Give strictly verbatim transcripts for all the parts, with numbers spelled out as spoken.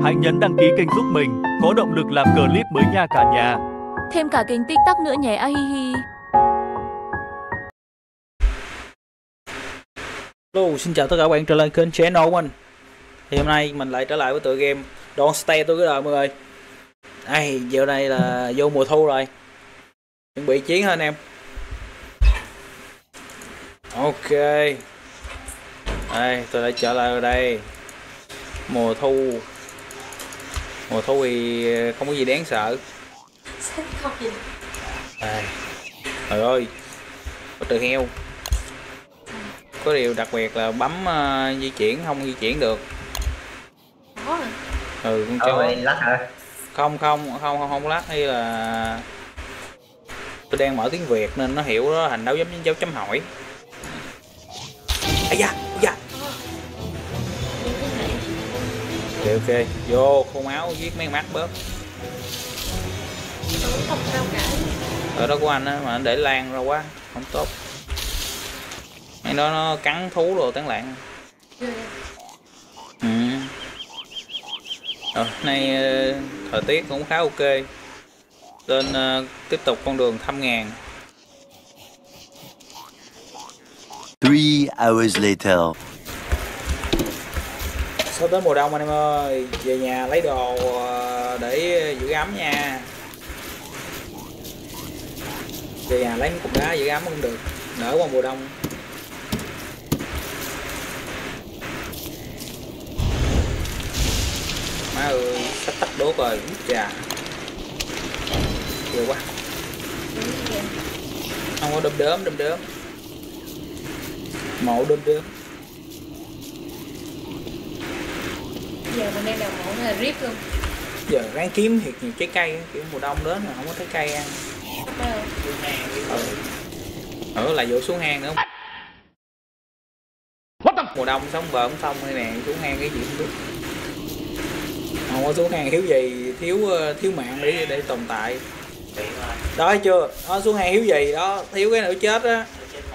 hãy nhấn đăng ký kênh giúp mình, có động lực làm clip mới nha cả nhà. Thêm cả kênh TikTok nữa nhé, a hi hi. Hello, xin chào tất cả các bạn trở lại kênh channel của mình. Thì hôm nay mình lại trở lại với tựa game Don't Stay tôi cái đời mọi người. Đây, giờ đây là vô mùa thu rồi. Chuẩn bị chiến thôi anh em. Ok. Đây, tôi đã trở lại ở đây. Mùa thu. Mùa thu thì không có gì đáng sợ. Đây. Trời ơi. Có từ heo. Có điều đặc biệt là bấm uh, di chuyển không di chuyển được. Ừ, con chó lắc hả? Không không không không không lắc, hay là tôi đang mở tiếng Việt nên nó hiểu đó thành dấu chấm dấu chấm hỏi. Ây da, ây da. Ok ok, vô khô máu giết mấy mắt bớt. Ở đó của anh á mà anh để lan ra quá không tốt. Mấy đó nó cắn thú rồi tán loạn. Ừ. Rồi, nay thời tiết cũng khá ok. Lên uh, tiếp tục con đường thăm ngàn. Three hours later. Sắp tới mùa đông anh em ơi, về nhà lấy đồ để giữ ấm nha. Về nhà lấy cục đá giữ ấm cũng được, đỡ qua mùa đông. Má ơi, sắp tắt đốt rồi, chà. Ghê quá. Không có đom đớm, đom đớm. Mộ đom đớm. Giờ mình đang đào mộ là rip luôn. Giờ ráng kiếm thiệt nhiều trái cây, kiểu mùa đông đến mà không có thấy cây ăn. Ừ. Ừ, lại vụ xuống hang nữa không? Mùa đông sống bờ không thông hay nè, xuống hang cái gì không biết. Không có xuống hang thiếu gì, thiếu thiếu mạng để để tồn tại. Đó thấy chưa? Nó xuống hang thiếu gì đó, thiếu cái nữa chết á.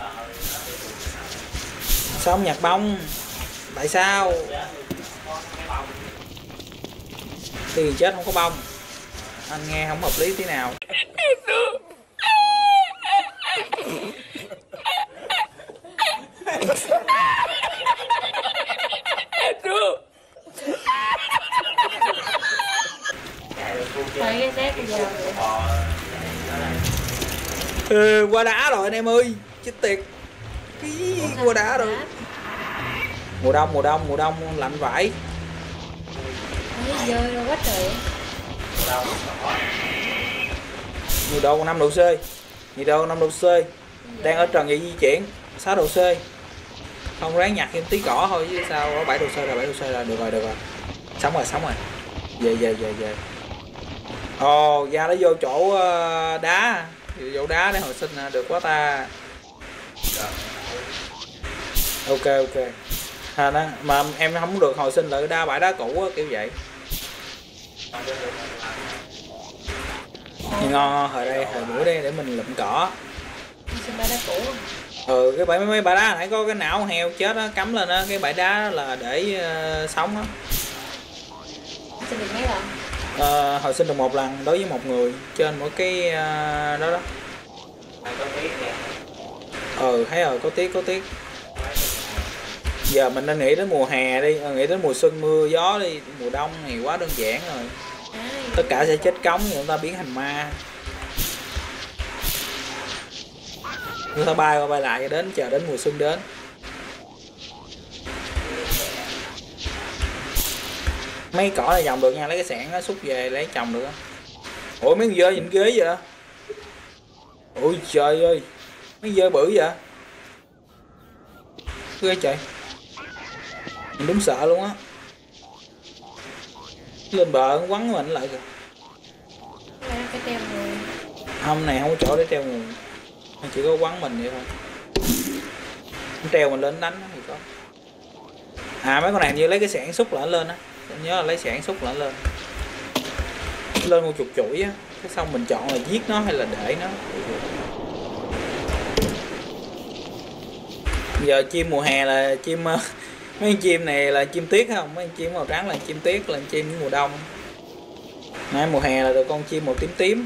Sao không nhặt bông? Tại sao? Tiền chết không có bông. Anh nghe không hợp lý tí nào. Ừ, qua đá rồi anh em ơi, chết tiệt. Cái qua đá rồi. Mùa đông, mùa đông, mùa đông lạnh vãi. Dơi đâu quá trời. Nhiệt độ năm độ C. Nhiệt độ năm độ C. Đang ở trần vậy di chuyển sáu độ C. Không ráng nhặt thêm tí cỏ thôi chứ sao ở bảy độ C là bảy độ C là được rồi, được rồi. Sống rồi, sống rồi. Về về về về. Ồ, ra nó vô chỗ đá, vô đá để hồi sinh được quá ta. Ok ok. À, đó, mà em không được hồi sinh lại đá bãi đá cũ kiểu vậy. Nhưng ngon hồi đây hồi bữa đây để mình lụm cỏ. Bãi đá cũ. Ừ, cái bãi mấy, mấy bãi đá nãy có cái não heo chết á cắm lên á, cái bãi đá là để uh, sống á. Sinh được mấy lần? Uh, hồi sinh được một lần đối với một người trên mỗi cái uh, đó đó. Ừ, thấy rồi, có tiếc có tiếc. Giờ mình nên nghĩ đến mùa hè đi, nghĩ đến mùa xuân mưa gió đi, mùa đông thì quá đơn giản rồi. Tất cả sẽ chết cống, người ta biến thành ma. Người ta bay qua bay lại đến chờ đến mùa xuân đến. Mấy cỏ này trồng được nha, lấy cái sạn nó xúc về lấy trồng được á. Ủa mấy con dơi nhìn ghế vậy? Ôi trời ơi, mấy dơi bự vậy? Ghê trời. Mình đúng sợ luôn á. Lên bờ quắn mình lại kìa. Cái treo người. Hôm này không có chỗ để treo người. Chỉ có quắn mình vậy thôi. Treo mình lên đánh thì có. À mấy con này như lấy cái sạn xúc lại lên á. Em nhớ là lấy sạn xúc lại lên. Lên một chục chuỗi á. Cái xong mình chọn là giết nó hay là để nó. Giờ chim mùa hè là chim Mấy con chim này là chim tuyết không? Mấy con chim màu trắng là chim tuyết, là chim mùa đông. Nãy mùa hè là được con chim màu tím tím.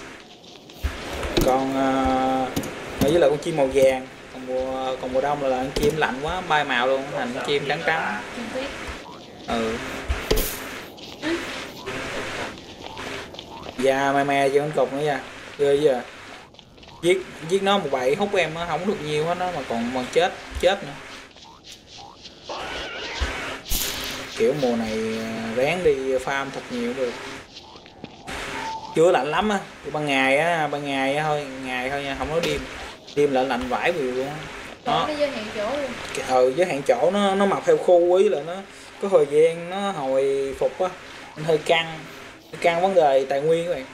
Còn uh, với lại con chim màu vàng. Còn mùa còn mùa đông là, là con chim lạnh quá bay màu luôn, thành con chim trắng trắng. Chim tuyết. Ừ. Dạ me me chưa con cục nữa nha. Ghê chưa? Giết giết nó một bậy hút em nó không được nhiều hết đó mà còn còn chết chết nữa. Kiểu mùa này ráng đi farm thật nhiều được. Chưa lạnh lắm á, ban ngày á, ban ngày á thôi, ngày thôi nha, không nói đêm. Đêm lạnh lạnh vãi vì luôn á. Nó giới hạn chỗ luôn. Ừ, giới hạn chỗ nó nó mọc theo khu ý là nó có thời gian nó hồi phục á, nên hơi căng. Hơi căng vấn đề tài nguyên các bạn.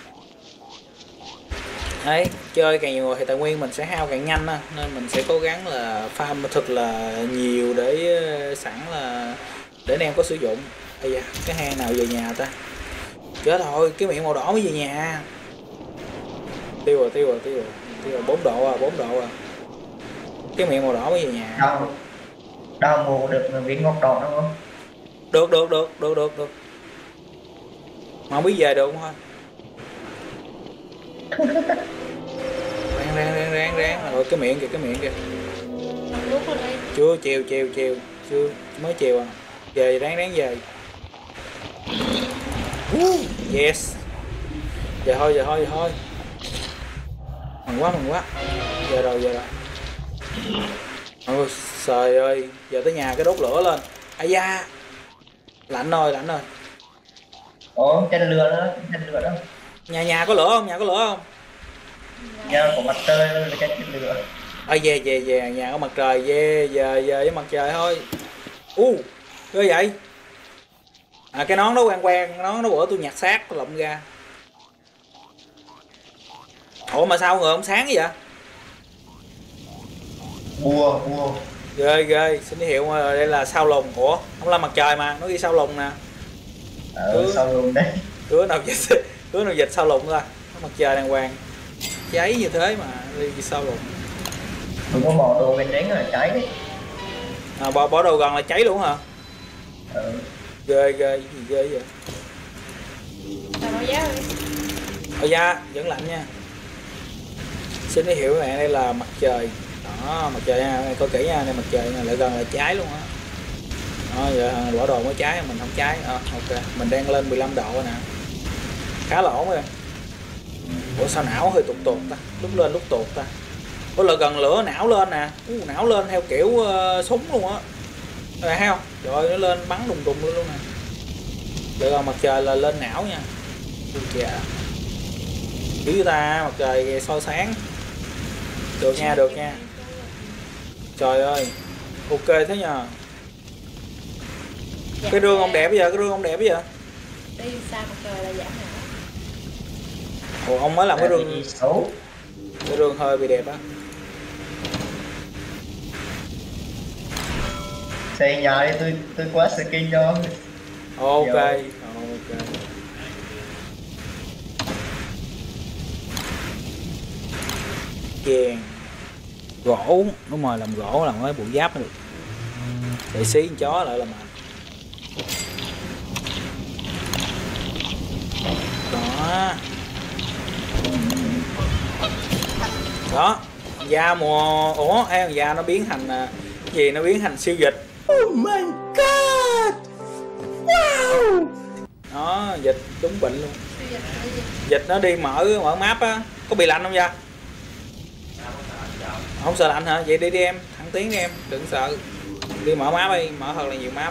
Đấy, chơi càng nhiều người thì tài nguyên mình sẽ hao càng nhanh á, nên mình sẽ cố gắng là farm thật là nhiều để sẵn là để anh em có sử dụng. Bây giờ cái hang nào về nhà ta? Chết rồi, cái miệng màu đỏ mới về nhà. Tiêu rồi, tiêu rồi, tiêu rồi, tiêu rồi, bốn độ à, bốn độ à. Cái miệng màu đỏ mới về nhà. Đâu, đâu mua được viên ngọc tròn đó không? Được, được, được, được, được, được. Mà không biết về được không thôi. Rang, rang, rang, rang, rang. Rồi cái miệng kìa, cái miệng kìa. Lúc lên đây. Chưa, chiều, chiều, chiều. Chưa, mới chiều à. Về, ráng, ráng về. Yes. Giờ thôi, giờ thôi, giờ thôi. Mừng quá, mừng quá. Giờ rồi, giờ rồi. Ôi, trời ơi. Giờ tới nhà cái đốt lửa lên. Ây da. Lạnh rồi, lạnh rồi. Ủa, trên lửa đó, trên lửa đó. Nhà nhà có lửa không? Nhà có lửa không? Nhà có mặt trời là trên lửa. Ơi về về về nhà có mặt trời, về về về với mặt trời thôi. U ghê vậy. À cái nón đó quen quen, nón đó bữa tôi nhặt xác tôi lụm ra. Ủa mà sao người không sáng vậy? Bùa, bùa. Ghê ghê, xin giới thiệu đây là sao lùng. Ủa không là mặt trời mà, nó ghi sao lùng nè. Ở cứ, sau luôn đấy. Cứ nào dịch cứ nào dịch sao lùng ra. Nó mặt trời đàng hoàng. Cháy như thế mà ghi sao lùng. Đừng có bỏ đồ bên đánh là cháy đấy. À, bỏ, bỏ đồ gần là cháy luôn hả? Ừ. Ghê ghê, gì ghê vậy? Tao nói giá đi. Ôi da, vẫn lạnh nha. Xin giới thiệu các bạn, đây là mặt trời. Đó, mặt trời nha, coi kỹ nha, đây mặt trời nha, lại gần là cháy luôn á. Đó, giờ bỏ đồ mới cháy, mình không cháy. À, ok, mình đang lên mười lăm độ nè. Khá là ổn rồi. Ủa sao não hơi tụt tụt ta, lúc lên lúc tụt ta. Ủa là gần lửa não lên nè. Ú, não lên theo kiểu uh, súng luôn á. Rồi thấy không? Trời ơi, nó lên bắn đùng đùng luôn luôn nè. Giờ gần mặt trời là lên não nha. Ui chà. Dữ ta, mặt trời soi sáng. Được nha, được nha. Trời ơi. Ok thế nhờ. Dạ. Cái rương ông đẹp bây giờ, cái rương ông đẹp bây giờ. Đi xa mặt trời là giảm hả? Ồ, ông mới làm cái Tại rương vì xấu. cái rương hơi bị đẹp á. Xây nhà đi, tôi tôi quá skin cho. Ok, Dạ. ok. Chèn gỗ, đúng rồi, làm gỗ làm cái bộ giáp mới được. Để xí con chó lại là mà. Đó. Đó, da mùa ủa em da nó biến thành à, gì nó biến thành siêu dịch. Oh my god. Wow. Đó, dịch đúng bệnh luôn. Dịch nó đi mở mở map á, có bị lạnh không da? Không sợ lạnh hả? Vậy đi đi em, thẳng tiến đi em, đừng sợ. Đi mở map đi, mở thật là nhiều map.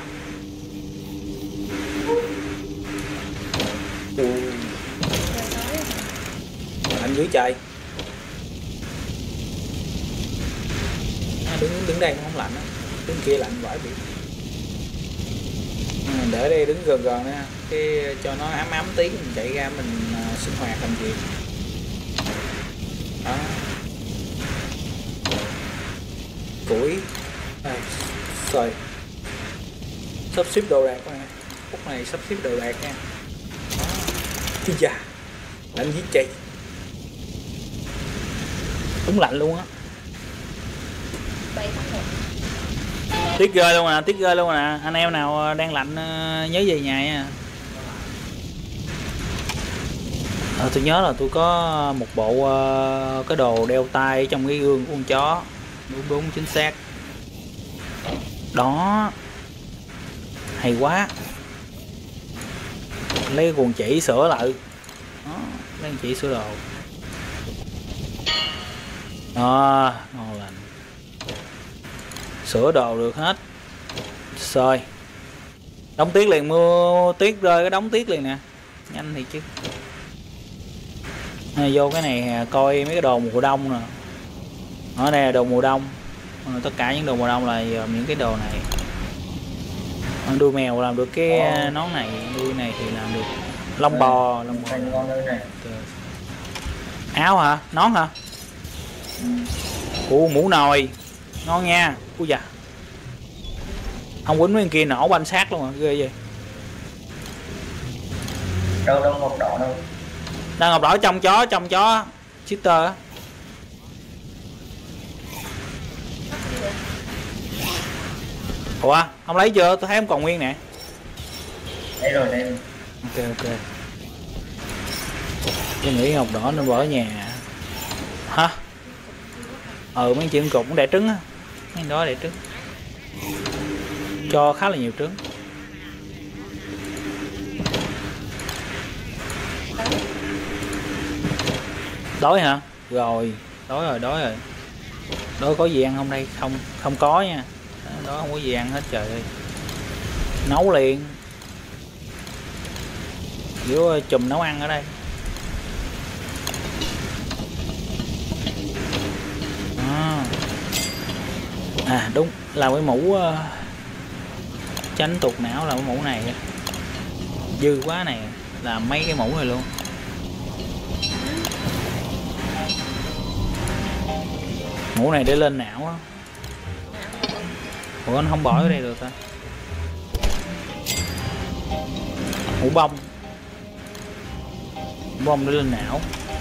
Ừ. Lạnh dưới trời. À, đứng đứng đây không lạnh á, đứng kia lạnh vãi bị. À, để đây đứng gần gần nha, cái cho nó ấm ấm tí mình chạy ra mình uh, sinh hoạt làm gì. Đó. Củi. À, rồi. Sắp xếp đồ đạc này. Phút này sắp xếp đồ đạc nha. Thì da, lạnh dưới trời. Đúng lạnh luôn á. Bay thẳng rồi. Tiết rơi luôn nè, tiết rơi luôn nè. Anh em nào đang lạnh nhớ về nhà nha. À, tôi nhớ là tôi có một bộ uh, cái đồ đeo tay trong cái gương của con chó. Đúng đúng chính xác. Đó. Hay quá. Lấy cuồng chỉ sửa lại. Đó, lấy cuồng chỉ sửa đồ. Đó, ngon lành. Sửa đồ được hết. Xơi. Đóng tiết liền, mưa tiết rơi cái đóng tiết liền nè. Nhanh thì chứ. À, vô cái này coi mấy cái đồ mùa đông nè. Ở đây là đồ mùa đông. À, tất cả những đồ mùa đông là những cái đồ này. À, đuôi mèo làm được cái oh. nón này, đuôi này thì làm được lông bò, lông bò. Áo hả? Nón hả? Ủa, mũ nồi ngon nha. Ui da, ông quýnh mấy kia nổ banh sát luôn à, ghê vậy. Đâu đâu ngọc đỏ đâu. Đang ngọc đỏ trong chó, trong chó cheater á. Ủa, ông lấy chưa? Tôi thấy ông còn nguyên nè. Lấy rồi đây. Ok ok. Tôi nghĩ ngọc đỏ nên bỏ ở nhà. Hả? Ừ, mấy chuyện cục cũng đẻ trứng á. Mấy đó đẻ trứng. Cho khá là nhiều trứng. Đói hả? Rồi, đói rồi, đói rồi. Đói có gì ăn không đây? Không, không có nha. Đó không có gì ăn hết trời ơi. Nấu liền. Kiểu chùm nấu ăn ở đây. À, à đúng, làm cái mũ uh, tránh tuột não là cái mũ này. Dư quá này, làm mấy cái mũ này luôn. Mũ này để lên não á. Ủa anh không bỏ ở đây được ta? Mũ bông. Mũ bông để lên não.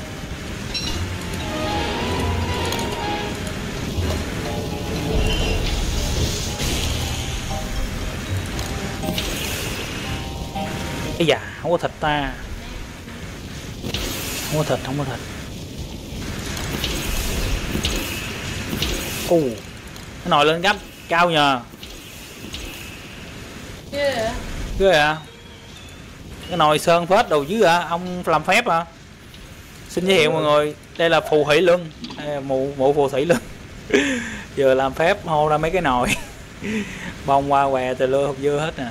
Cái dạ, không có thịt ta. Không có thịt, không có thịt. Ù, cái nồi lên gấp cao nhờ. Yeah. Ghê à? Cái nồi sơn phết đồ chứ hả? Ông làm phép hả? Xin giới thiệu mọi người, đây là phù thủy luân, mụ mụ phù thủy luân. Giờ làm phép hô ra mấy cái nồi. Bông qua què từ lưa hộp dưa hết nè.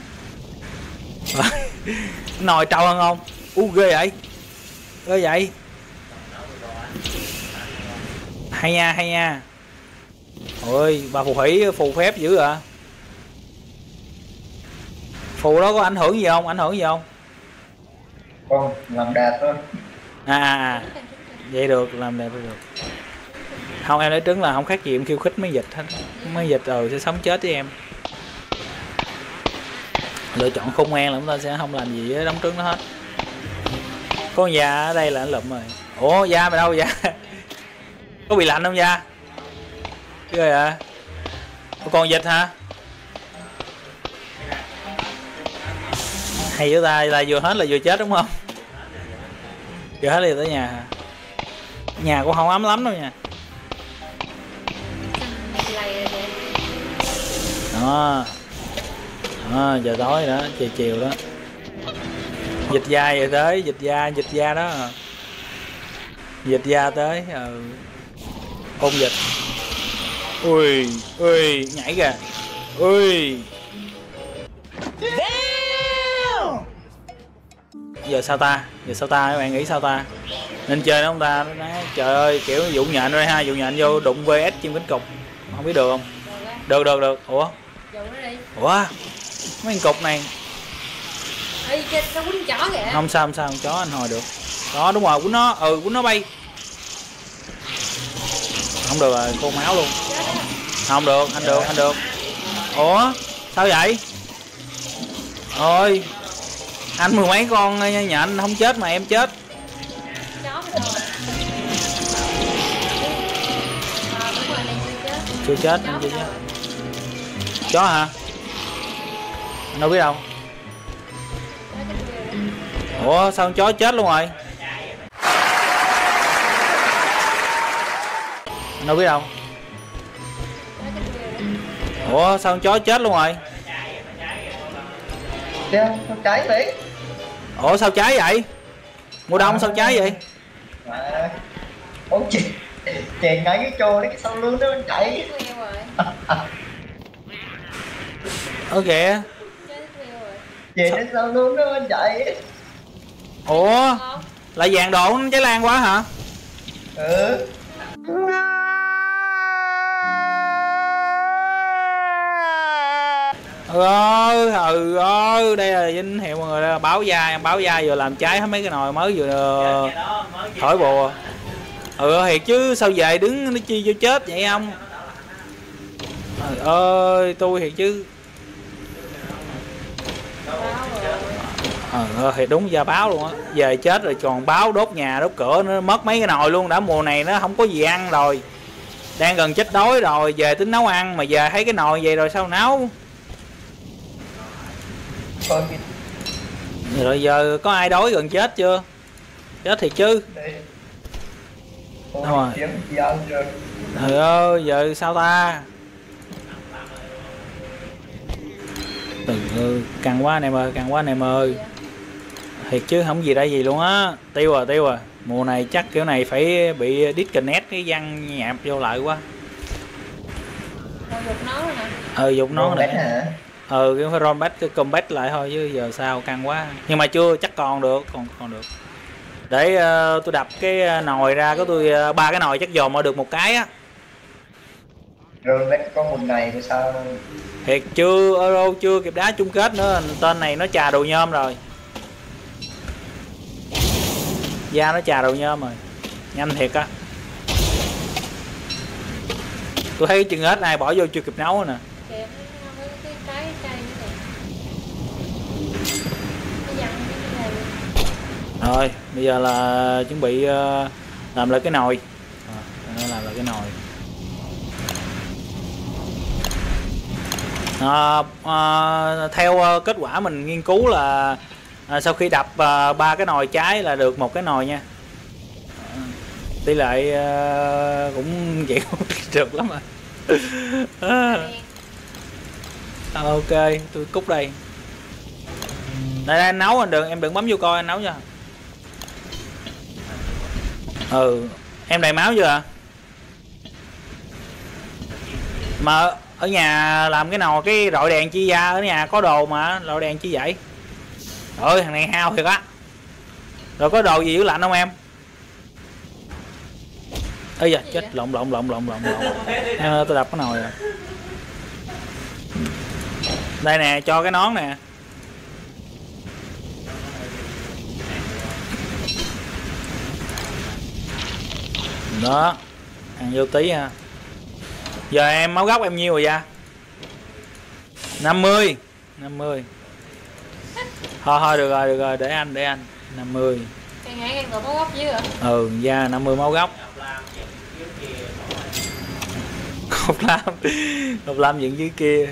Nồi trâu hơn không? U ghê vậy. Ghê vậy. Hay nha, hay nha. Ôi, bà phù thủy phù phép dữ à? Phù đó có ảnh hưởng gì không? Ảnh hưởng gì không? Không, làm đẹp thôi. À, à, à. Vậy được, làm đẹp được. Không, em lấy trứng là không khác gì em khiêu khích mấy dịch hết. Mấy dịch rồi sẽ sống chết với em. Lựa chọn khôn ngoan là chúng ta sẽ không làm gì với đống trứng đó hết. Con da ở đây là anh lụm rồi. Ủa, da mày đâu da? Có bị lạnh không da? Cái rồi à? Còn dịch hả? Hay với ta là vừa hết là vừa chết đúng không? Vừa hết là vừa tới nhà hả? Nhà cũng không ấm lắm đâu nha. Đó. Đó, giờ tối đó, chiều chiều đó. Dịch da về tới, dịch da, dịch da đó. Dịch da tới, ừ. Ôn dịch. Ui, ui, nhảy kìa. Ui. Giờ sao ta? Giờ sao ta? Các bạn nghĩ sao ta? Nên chơi đó không ta? Nói, trời ơi, kiểu vụ nhện rồi ha, vụ nhện vô đụng vê ét chim cánh cục. Không biết được không? Được, được, được. Ủa? Ủa? Mấy con cục này. Ê, nó quýnh chó kìa. Không sao, không sao, con chó anh hồi được. Đó, đúng rồi, quýnh nó, ừ, quýnh nó bay. Không được rồi, cô máu luôn. Không được, anh được, anh được. Ủa? Sao vậy? Ôi. Anh mười mấy con nhện không chết mà em chết. Chưa chết, anh chưa chết. chó hả? Anh đâu biết đâu. Ủa sao con chó chết luôn rồi? Anh đâu biết đâu. Ủa sao con chó chết luôn rồi? Kìa, sao cháy vậy? Ủa sao cháy vậy? Mùa đông sao cháy vậy? À, ủa chị chèn ngay cái trô đấy, cái sau lưng nó chạy. Ơ kìa. Chèn đến sau lưng nó chạy. Ủa là vàng độ nó cháy lan quá hả? Ừ. Ừ ừ ơi, đây là tín hiệu mọi người, đây là báo da, em báo da vừa làm cháy hết mấy cái nồi mới vừa thổi bùa. Ừ thiệt chứ sao về đứng nó chi cho chết vậy không? Trời ơi tôi thiệt chứ. Ờ thiệt đúng ra báo luôn á, về chết rồi còn báo đốt nhà đốt cửa, nó mất mấy cái nồi luôn. Đã mùa này nó không có gì ăn rồi, đang gần chết đói rồi, về tính nấu ăn mà về thấy cái nồi vậy rồi sao nấu. Rồi giờ có ai đói gần chết chưa? Chết thiệt chứ. Đâu rồi? Trời ơi giờ sao ta? Đừng ơi, căng quá anh em ơi, căng quá anh em ơi. Thiệt chứ không gì đây gì luôn á. Tiêu à tiêu à. Mùa này chắc kiểu này phải bị disconnect cái văn nhạp vô lại quá. Ừ dục nó nè. Ừ cái phải rollback cái comeback lại thôi chứ giờ sao căng quá. Nhưng mà chưa chắc còn được, còn còn được. Để uh, tôi đập cái nồi ra, có tôi ba uh, cái nồi chắc dòm mà được một cái á. Rollback có một ngày rồi sao? Thiệt chưa, Euro chưa kịp đá chung kết nữa, tên này nó chà đồ nhôm rồi. Da nó chà đồ nhôm rồi. Nhanh thiệt á. Tôi thấy chừng hết ai bỏ vô chưa kịp nấu nè. Rồi bây giờ là chuẩn bị uh, làm lại cái nồi. À, làm lại cái nồi. À, à, theo uh, kết quả mình nghiên cứu là à, sau khi đập uh, ba cái nồi trái là được một cái nồi nha. À, tỷ lệ uh, cũng vậy được lắm rồi. À, ok tôi cút đây. Đây, đây anh nấu, anh đừng em đừng bấm vô coi, anh nấu nha. Ừ em đầy máu chưa ạ? Mà ở nhà làm cái nồi cái rọi đèn chi ra, ở nhà có đồ mà rọi đèn chi vậy? Ơi thằng này hao thiệt á. Rồi có đồ gì giữ lạnh không em? Ây da chết, lộn lộn lộn lộn lộn lộn. À, tôi đập cái nồi rồi. Đây nè, cho cái nón nè. Đó, ăn vô tí ha. Giờ em máu gốc em nhiêu rồi da? năm mươi. năm mươi. Thôi thôi được rồi, được rồi, để anh, để anh. năm mươi. Cái ngã cái máu gốc dưới hả? Ừ, da năm mươi máu gốc. Ngọc Lam. Ngọc Lam dựng dưới kia.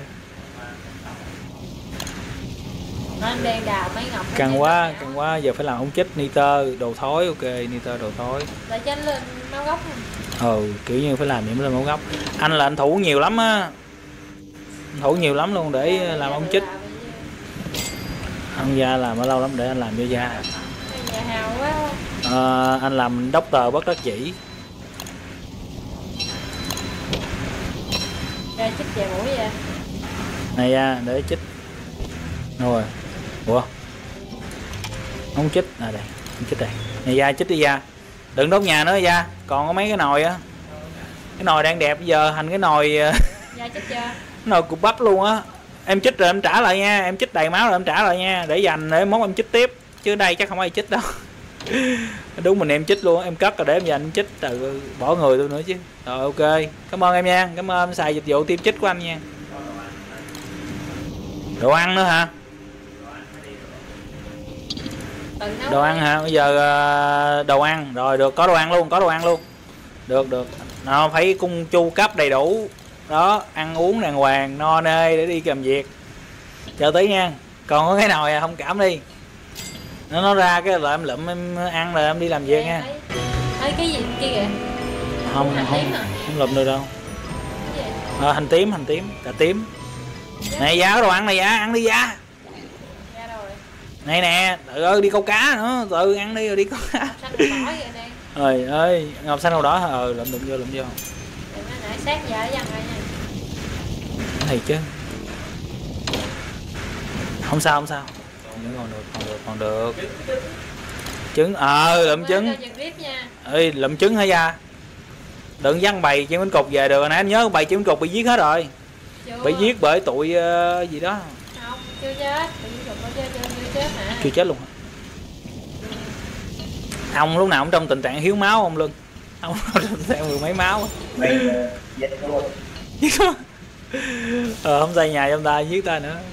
Anh đang đào mấy ngọc. Căng quá, căng quá, giờ phải làm ống chích nitơ, đồ thối, ok, nitơ đồ thối. Để cho anh lên máu gốc. Ừ, kiểu như phải làm những lên máu gốc. Anh là anh thủ nhiều lắm á. Anh thủ nhiều lắm luôn để làm ống chích. Anh da làm ở lâu lắm để anh làm cho da. Nhà hào quá. À, anh làm doctor bất đắc dĩ. Ra chích về mũi vậy. Này da, để chích. Rồi. Ủa? Ống chích à đây, ống chích đây. Này da chích đi da. Đừng đốt nhà nữa da, còn có mấy cái nồi á. Cái nồi đang đẹp bây giờ thành cái nồi Da chích chưa? cái nồi cục bắp luôn á. Em chích rồi em trả lại nha, em chích đầy máu rồi em trả lại nha, để dành để mốt em chích tiếp. Chứ đây chắc không ai chích đâu. Đúng mình em chích luôn, em cất rồi để em dành em chích, từ bỏ người tôi nữa chứ. Rồi ok, cảm ơn em nha, cảm ơn em xài dịch vụ tiêm chích của anh nha. Đồ ăn nữa hả? Đồ ăn hả? Bây giờ đồ ăn rồi, được, có đồ ăn luôn, có đồ ăn luôn. Được được. Nó phải cung chu cấp đầy đủ. đó, ăn uống đàng hoàng no nê để đi làm việc. Chờ tí nha. Còn có cái nồi à, thông cảm đi, nó nó ra cái là em lụm em ăn rồi em đi làm việc nha. Thấy, thấy cái gì kia kìa? Không Hành không tím à? không lụm được đâu. Cái gì? À, hành tím hành tím cà tím. Này giá đồ ăn này giá ăn đi giá. Ra đâu rồi? Này nè, tự ơi đi câu cá nữa, tự ăn đi rồi đi câu cá. Xanh đỏ kìa đây. Trời ơi, ngọc xanh màu đỏ hả? Ờ lụm đụng vô lụm vô. Để nó nãy sát giờ dằn rồi nha. Thiệt chứ. Không sao không sao. Còn được còn được còn được. Trứng ờ lụm trứng. Cho giật rip nha. Ê lụm trứng hả da? Đừng dắt bầy chim bánh cục về được. Nãy anh nhớ bầy chim bánh cục bị giết hết rồi. Chưa. Bị giết bởi tụi uh, gì đó. Không, chưa chết. Bị giết rồi, chưa, chưa, chưa chết hả? Chưa chết luôn hả? Ông lúc nào cũng trong tình trạng hiếu máu ông Lưng. Ông trong tình trạng mười mấy máu. Mày giết luôn. Ờ không xây nhà trong ta giết ta nữa.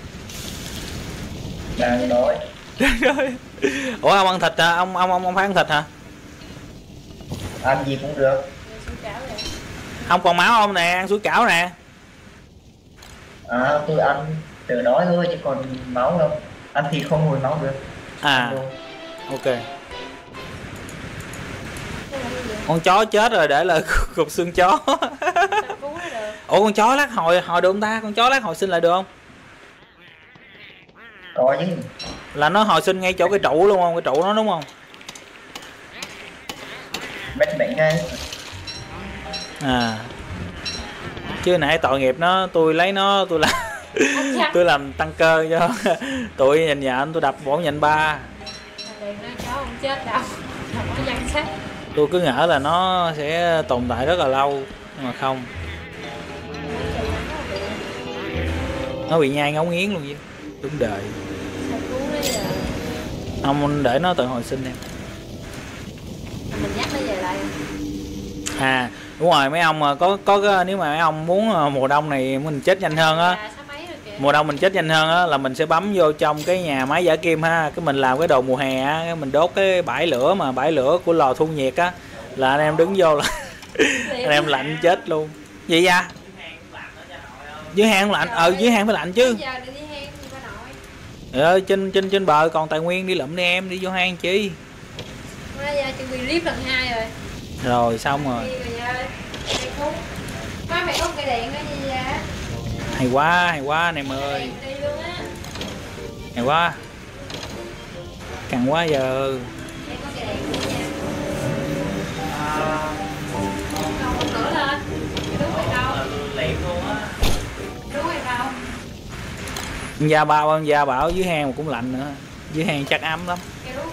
Đang đói. Ủa ông ăn thịt hả? Ông ông ông, ông phải ăn thịt hả? Ăn gì cũng được. Ông còn máu không nè, ăn sủi cảo nè. À tôi ăn từ đói thôi chứ còn máu đâu. Ăn thịt không mùi máu được. À ok. Con chó chết rồi để lại cục xương chó. Ủa con chó lát hồi hồi được không ta? Con chó lát hồi sinh lại được không? Có chứ. Là nó hồi sinh ngay chỗ cái trụ luôn không? Cái trụ nó đúng không? Bệnh bệnh ngay. À. Chứ nãy tội nghiệp nó, tôi lấy nó tôi làm tôi làm tăng cơ cho tụi nhìn nhận tôi đập bổ nhận ba. Nó chó không chết đâu. Nó dằn sát. Tôi cứ ngỡ là nó sẽ tồn tại rất là lâu nhưng mà không. Nó bị nhai ngấu nghiến luôn vậy. Đúng đời. Ông để nó tự hồi sinh em. Mình dắt nó về lại. À đúng rồi mấy ông có có nếu mà mấy ông muốn mùa đông này mình chết nhanh hơn á, mùa đông mình chết nhanh hơn á là mình sẽ bấm vô trong cái nhà máy giả kim ha, cái mình làm cái đồ mùa hè á, cái mình đốt cái bãi lửa mà bãi lửa của lò thu nhiệt á, là anh em đứng vô là anh em lạnh chết luôn. Gì vậy? Dưới hang lạnh, ờ dưới hang phải lạnh chứ. Ờ, trên trên trên bờ còn tài nguyên đi lụm đi em, đi vô hang chi. Chuẩn bị clip lần hai rồi. Rồi xong rồi. Má mày có cây điện cái gì vậy? Hay quá, hay quá anh em ơi. Hay quá. Càng quá giờ. Gia bao gia bảo dưới hang cũng lạnh nữa, dưới hang chắc ấm lắm.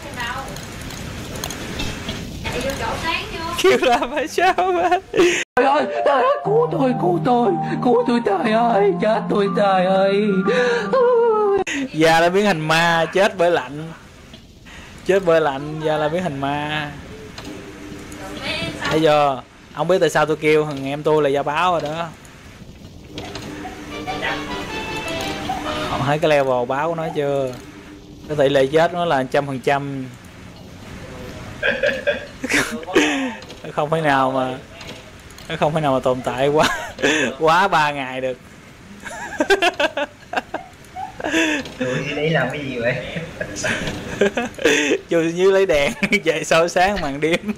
Kêu ra phải sao á? Trời ơi, trời ơi, cứu tôi, cứu tôi, cứu tôi trời ơi, chết tôi trời ơi. Gia đã biến thành ma, chết bởi lạnh. Chết bởi lạnh, Gia là biến thành ma. Bây giờ, ông biết tại sao tôi kêu thằng em tôi là gia báo rồi đó. Ông thấy cái level báo của nó chưa? Cái tỷ lệ chết nó là trăm phần trăm. Không phải nào mà nó không phải nào mà tồn tại quá quá ba ngày được. Tôi lấy làm cái gì vậy? Chưa như lấy đèn chạy soi sáng màn đêm.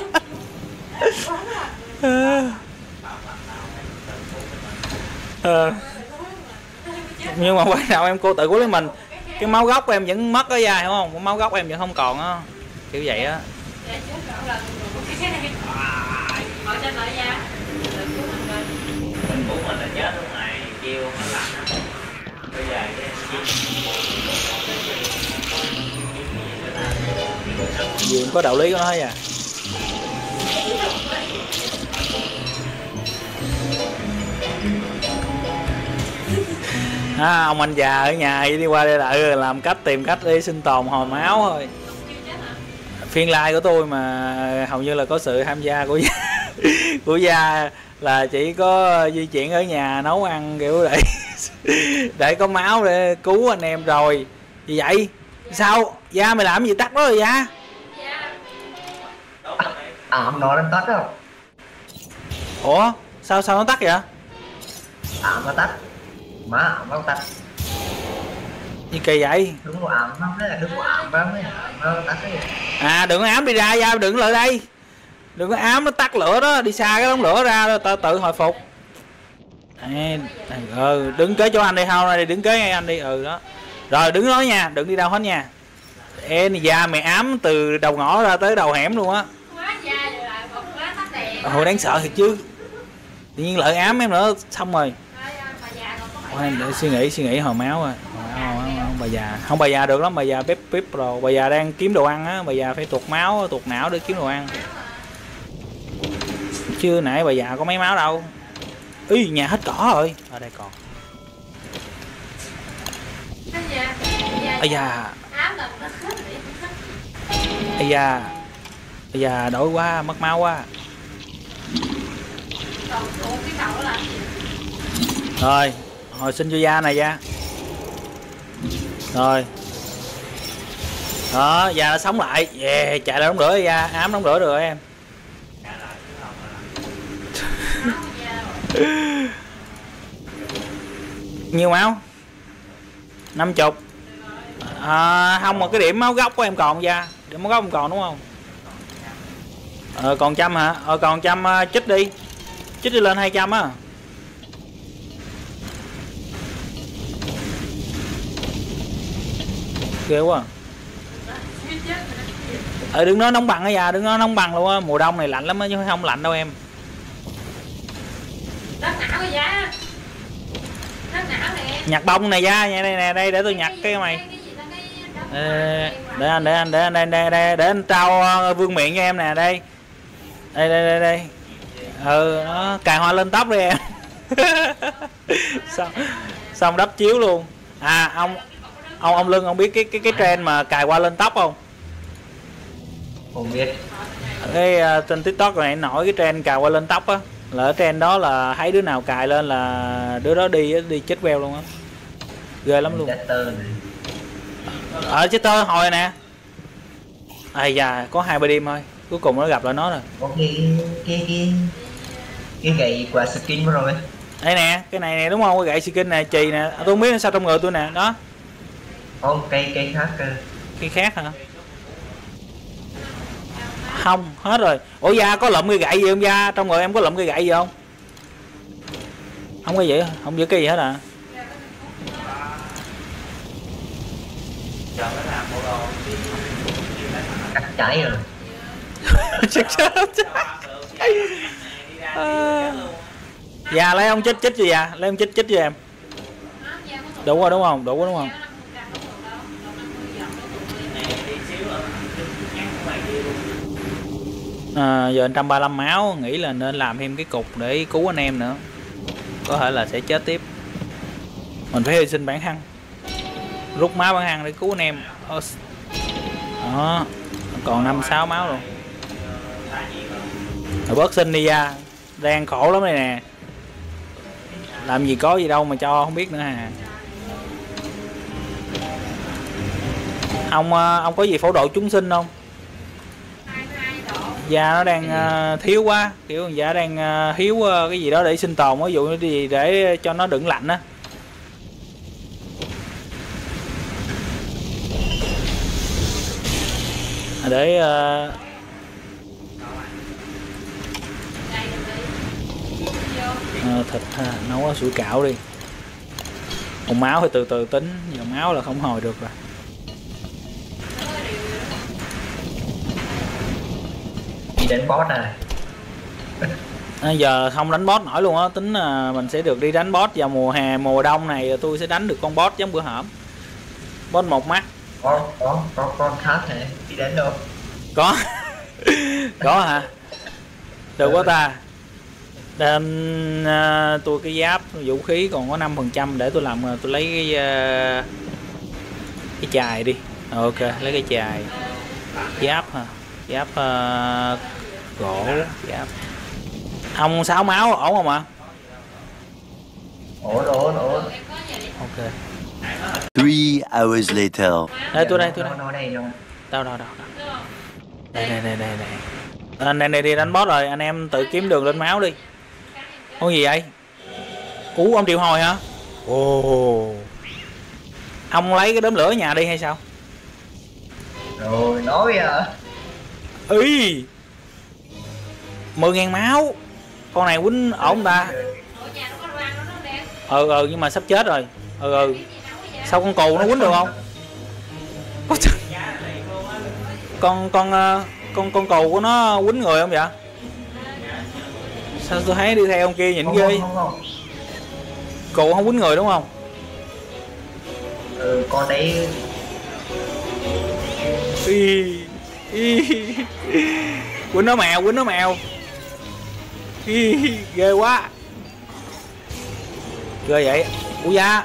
À, nhưng mà quan trọng em cô tự cứu lấy mình, cái máu gốc của em vẫn mất đó da, hiểu không? Cái máu gốc em vẫn không còn á, kiểu vậy á. Mình của mình là chết lúc này kêu nó lạnh. Bây giờ gì có đạo lý của nó hết à. À, ông anh già ở nhà đi qua đây lại làm cách tìm cách để sinh tồn hồi máu thôi. Phiên live của tôi mà hầu như là có sự tham gia của gia, của gia là chỉ có di chuyển ở nhà nấu ăn kiểu để để có máu để cứu anh em rồi. Vì vậy sao Gia mày làm gì tắt đó rồi Gia? À ông nói lên tắt không? Ủa sao sao nó tắt vậy? ảo nó tắt má ảo nó tắt Gì kỳ vậy? đúng rồi ảo nó đấy, đúng rồi ảo nó đấy, nó tắt đấy. À đừng có ám đi ra ra, đừng lại đây. Đừng có ám nó tắt lửa đó, đi xa cái đống lửa ra tự, tự hồi phục. À, ừ, đứng kế chỗ anh đi không đi, đứng kế ngay anh đi, ừ đó. Rồi đứng đó nha, đừng đi đâu hết nha. Ê da mày ám từ đầu ngõ ra tới đầu hẻm luôn á. Hồi đáng sợ thiệt chứ. Tự nhiên lại ám em nữa xong rồi. Ôi, để suy nghĩ suy nghĩ hồi máu rồi. Hồi máu, hồi máu, bà già không, bà già được lắm, bà già bếp bếp rồi, bà già đang kiếm đồ ăn á, bà già phải tuột máu tuột não để kiếm đồ ăn. Chưa nãy bà già có mấy máu đâu. Ý nhà hết cỏ rồi, ở đây còn. Ây da, ây da, ây da đổi quá, mất máu quá. Rồi, hồi sinh cho da này da. Rồi. Đó, da nó sống lại. Yeah, chạy lại đống lửa da, ám đống lửa được rồi em. Nhiều máu? năm mươi. À, không, mà cái điểm máu gốc của em còn da. Điểm máu gốc em còn đúng không? Ờ, còn trăm hả? Ờ, còn trăm uh, chích đi. Chích đi lên hai trăm á. Ghê quá. Ờ, đừng nói nóng bằng á già, đừng nói nóng bằng luôn á. Mùa đông này lạnh lắm á, chứ không lạnh đâu em. Nhặt bông này ra nha, đây nè, đây để tôi nhặt cái mày. Để, để anh để anh để anh đây đây đây để anh trao vương miện cho em nè, đây. Đây đây đây đây. Ừ, nó cài hoa lên tóc đi em. xong xong đắp chiếu luôn. À ông ông ông Lưng, ông biết cái cái cái trend mà cài hoa lên tóc không? Không biết. Cái uh, trên TikTok này nổi cái trend cài hoa lên tóc á, là ở trend đó là thấy đứa nào cài lên là đứa đó đi đi chết veo luôn á, ghê lắm luôn. Ở chết tơ hồi nè. Ây da, có hai ba đêm thôi, cuối cùng nó gặp lại nó rồi. Có cái cái cái cái gậy quả skin rồi. Đây nè, cái này nè đúng không? Cái gậy skin nè, chì nè, tôi không biết sao trong người tôi nè, đó. Không, cây cây khác cơ. Cây khác hả? Không, hết rồi. Ủa da có lụm cái gậy gì không da? Trong người em có lụm cái gậy gì không? Không có gì, không giữ cái gì hết à? Cắt cháy rồi. Chắc chết. À... Dạ lấy ông chích chích cho dạ, lấy ông chích chích cho em. Đủ rồi đúng không? Đủ rồi đúng không? À, giờ một trăm ba mươi lăm máu, nghĩ là nên làm thêm cái cục để cứu anh em nữa. Có thể là sẽ chết tiếp. Mình phải hy sinh bản thân, rút máu bản thân để cứu anh em. Đó, còn năm sáu máu luôn. Rồi bớt sinh đi ra, đang khổ lắm đây nè. Làm gì có gì đâu mà cho không biết nữa hà. Ông ông có gì phẫu độ chúng sinh không? Da nó đang uh, thiếu quá, kiểu da đang uh, thiếu uh, cái gì đó để sinh tồn, ví dụ như gì để cho nó đừng lạnh á. Để uh... à, thịt ha, nấu sủi cảo đi. Còn máu thì từ từ tính, giờ máu là không hồi được rồi. Đi đánh boss này. À, giờ không đánh boss nổi luôn á, tính là mình sẽ được đi đánh boss vào mùa hè, mùa đông này tôi sẽ đánh được con boss giống bữa hổm. Boss một mắt. Có có có con khác hả? Đi đánh đâu? Có. Có hả? Được quá ta. Đem uh, tôi cái giáp vũ khí còn có năm phần trăm để tôi làm, tôi lấy cái uh, cái chài đi. Ok, lấy cái chài. Giáp hả? Giáp uh, gỗ, giáp. Ông sáu máu ổn không ạ? Ổn ổn ổn. Ok. Three hours later. Đây tôi đây tôi đây. Nó đây rồi. Đâu đâu đâu. Đây đây đây đây đây. Anh này đi đánh boss rồi, anh em tự kiếm đường lên máu đi. Con gì vậy? Ú ông triệu hồi hả? Ồ. Ông lấy cái đốm lửa ở nhà đi hay sao? Rồi nói à. Ý mười ngàn máu. Con này quýnh ổn ta. Ừ ừ nhưng mà sắp chết rồi. Ừ ừ. Sao con cù nó quýnh được không? Con con con con cù của nó quýnh người không vậy? Sao tôi thấy đi theo ông kia nhìn Không, ghê. không, không, không. Cù không quýnh người đúng không? Ừ, con đấy Y, y. Quýnh nó mèo, quýnh nó mèo. Y, ghê quá. Ghê vậy. Ủa da.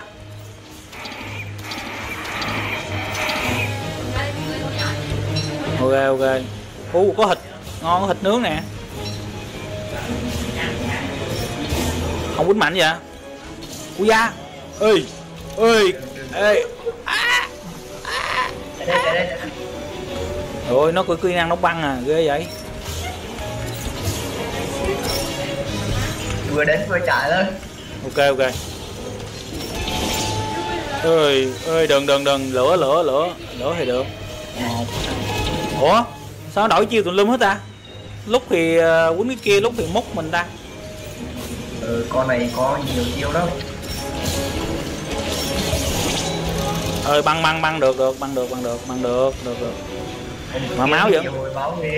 Ok ok. Ủa có thịt ngon, có thịt nướng nè. Không quýnh mạnh vậy. Ủa da. Ơi. Ơi. Ê. À. À. đây, đây, đây. Rồi nó có kỹ năng nó băng à, ghê vậy. Vừa đến vừa chạy lên. Ok ok. Ơi ơi đừng đừng đừng lửa lửa lửa lửa thì được. Một. Ủa sao nó đổi chiêu tùm lum hết ta? Lúc thì uh, quýnh cái kia, lúc thì múc mình ta. Ừ, con này có nhiều chiêu đó. Ơi băng băng băng được được băng được băng được băng được được được. Mà máu vậy? Hồi máu đi.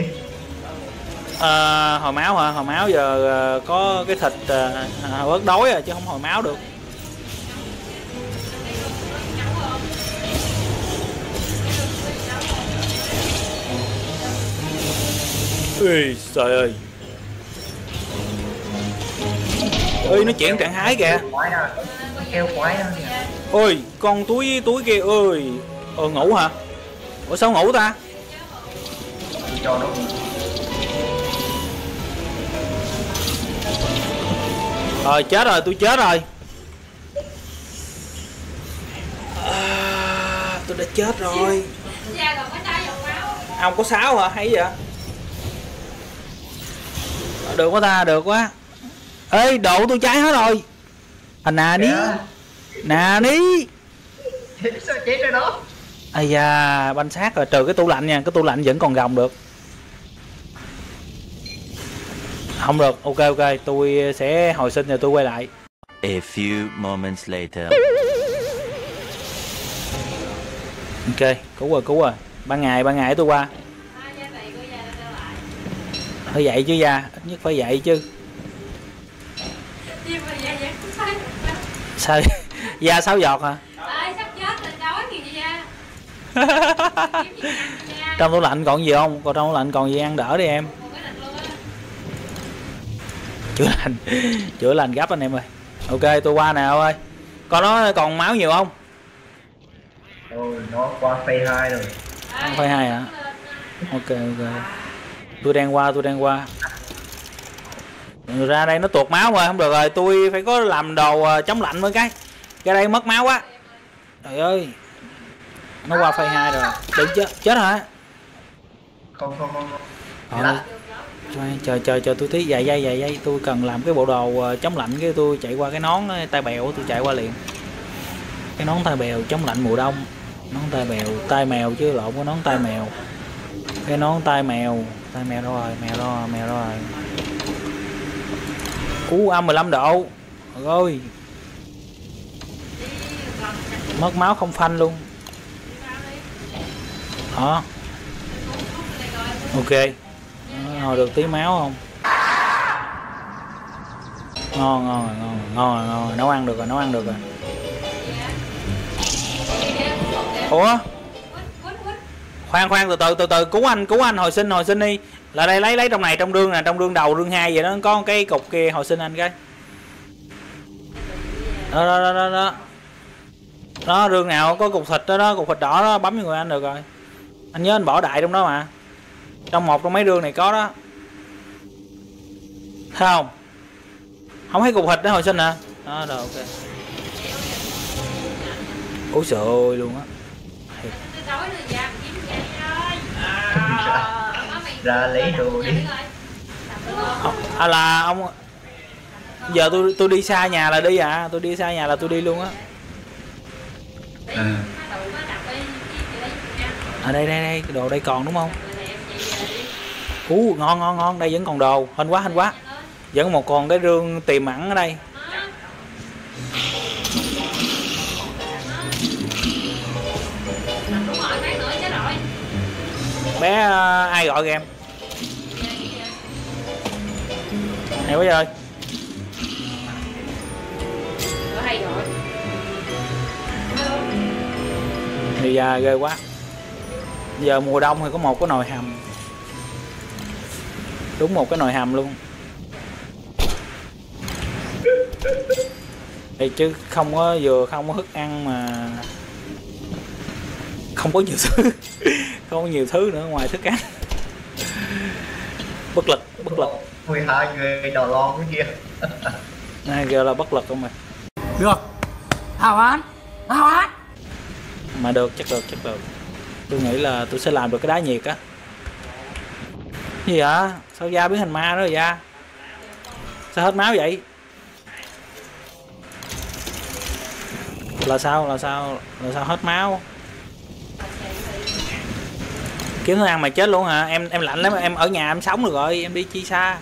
À, hồi máu hả? Hồi máu giờ uh, có cái thịt uh, bớt đói à chứ không hồi máu được. Ê trời ơi. Ơi nó chuyển trạng thái kìa. Quái đó. Nó kêu quái đó. Ôi con túi túi kia ơi. Ờ ngủ hả? Ủa sao ngủ ta? Cho nó. Rồi chết rồi, tôi chết rồi. À, tôi đã chết rồi. Ông có sáu hả? Hay vậy? Được quá ta, được quá. Ê độ tôi cháy hết rồi. À nà ní. Nà ní. Sao chết rồi đó? Ây da, banh xác rồi, trừ cái tủ lạnh nha, cái tủ lạnh vẫn còn gồng được. Không được, ok ok, tôi sẽ hồi sinh rồi tôi quay lại. A few moments later. Ok, cứu rồi, cứu rồi. Ban ngày, ban ngày tôi qua. Phải dậy chứ da, ít nhất phải dậy chứ. Sao? Da sáu giọt hả? Trong tủ lạnh còn gì không? Còn trong tủ lạnh còn gì ăn đỡ đi em. Chữa lành. Chữa lành gấp anh em ơi. Ok tôi qua nào ơi. Con nó còn máu nhiều không? Rồi nó qua phase hai rồi. Phase hai hả? Ok ok. Tôi đang qua, tôi đang qua. Ra đây nó tuột máu rồi, không được rồi, tôi phải có làm đồ chống lạnh mới cái. Ra đây mất máu quá. Trời ơi. Nó qua phase hai rồi. Đừng chết, chết hả? Không không không. không. Ờ, chờ chờ chờ tôi tí vài giây vài giây tôi cần làm cái bộ đồ chống lạnh, cái tôi chạy qua cái nón tai bèo, tôi chạy qua liền. Cái nón tai bèo chống lạnh mùa đông. Nón tai bèo, tai mèo chứ lộn cái nón tai mèo. Cái nón tai mèo, tai mèo đâu rồi, mèo đâu rồi, mèo đâu rồi. Cú âm mười lăm độ. Rồi. Mất máu không phanh luôn. Đó. Ok. Hồi được tí máu không? Ngon ngon ngon ngon ngon nấu ăn được rồi, nấu ăn được rồi. Ủa? Khoan khoan từ từ từ từ cứu anh, cứu anh hồi sinh hồi sinh đi. Là đây lấy lấy trong này, trong rương nè, trong rương đầu rương hai vậy đó, có cái cục kia hồi sinh anh cái. Đó đó đó đó. Đó, đó rương nào có cục thịt đó, đó cục thịt đỏ đó, bấm vô người anh được rồi. Anh nhớ anh bỏ đại trong đó mà. Trong một trong mấy rương này có đó. Thấy không? Không thấy cục thịt đó hồi sinh hả? Đó rồi ok. Ủa trời ơi luôn á. Ra lấy đồ đi. À là ông Giờ tôi tôi đi xa nhà là đi à, tôi đi xa nhà là tôi đi luôn á. À. À đây đây đây, đồ đây còn đúng không? Ú ngon ngon ngon, đây vẫn còn đồ, hên quá hên quá. Vẫn một còn cái rương tiềm ẩn ở đây. Bé uh, ai gọi em? Hay quá trời. Hay gọi. Thì giờ ghê quá. Giờ mùa đông thì có một cái nồi hầm. Đúng một cái nồi hầm luôn. Thì chứ không có vừa không có thức ăn mà không có nhiều thứ. Không có nhiều thứ nữa ngoài thức ăn. Bất lực, bất lực. mười hai người đò lon cái kia. Này kêu là bất lực không mày. Được. Hào án. Hào án. Mà được, chắc được, chắc được. Tôi nghĩ là tôi sẽ làm được cái đá nhiệt á. Gì hả? Sao da biến thành ma đó rồi da? Sao hết máu vậy? Là sao? Là sao? Là sao hết máu? Kiếm thức ăn mà chết luôn hả? Em em lạnh lắm, em ở nhà em sống được rồi, em đi chi xa.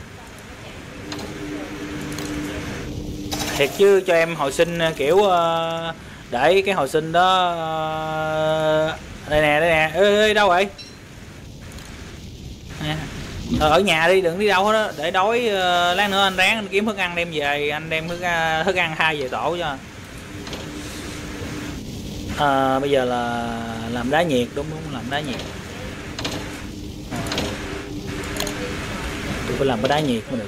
Thiệt chứ cho em hồi sinh kiểu uh, để cái hồi sinh đó uh, đây nè, đây nè. Ê, ê đâu vậy? Nè. Ở nhà đi, đừng đi đâu hết đó, để đói uh, lát nữa anh ráng anh kiếm thức ăn đem về, anh đem thức, uh, thức ăn hai về tổ cho. À, bây giờ là làm đá nhiệt, đúng đúng làm đá nhiệt. Tôi phải làm cái đá nhiệt mới được.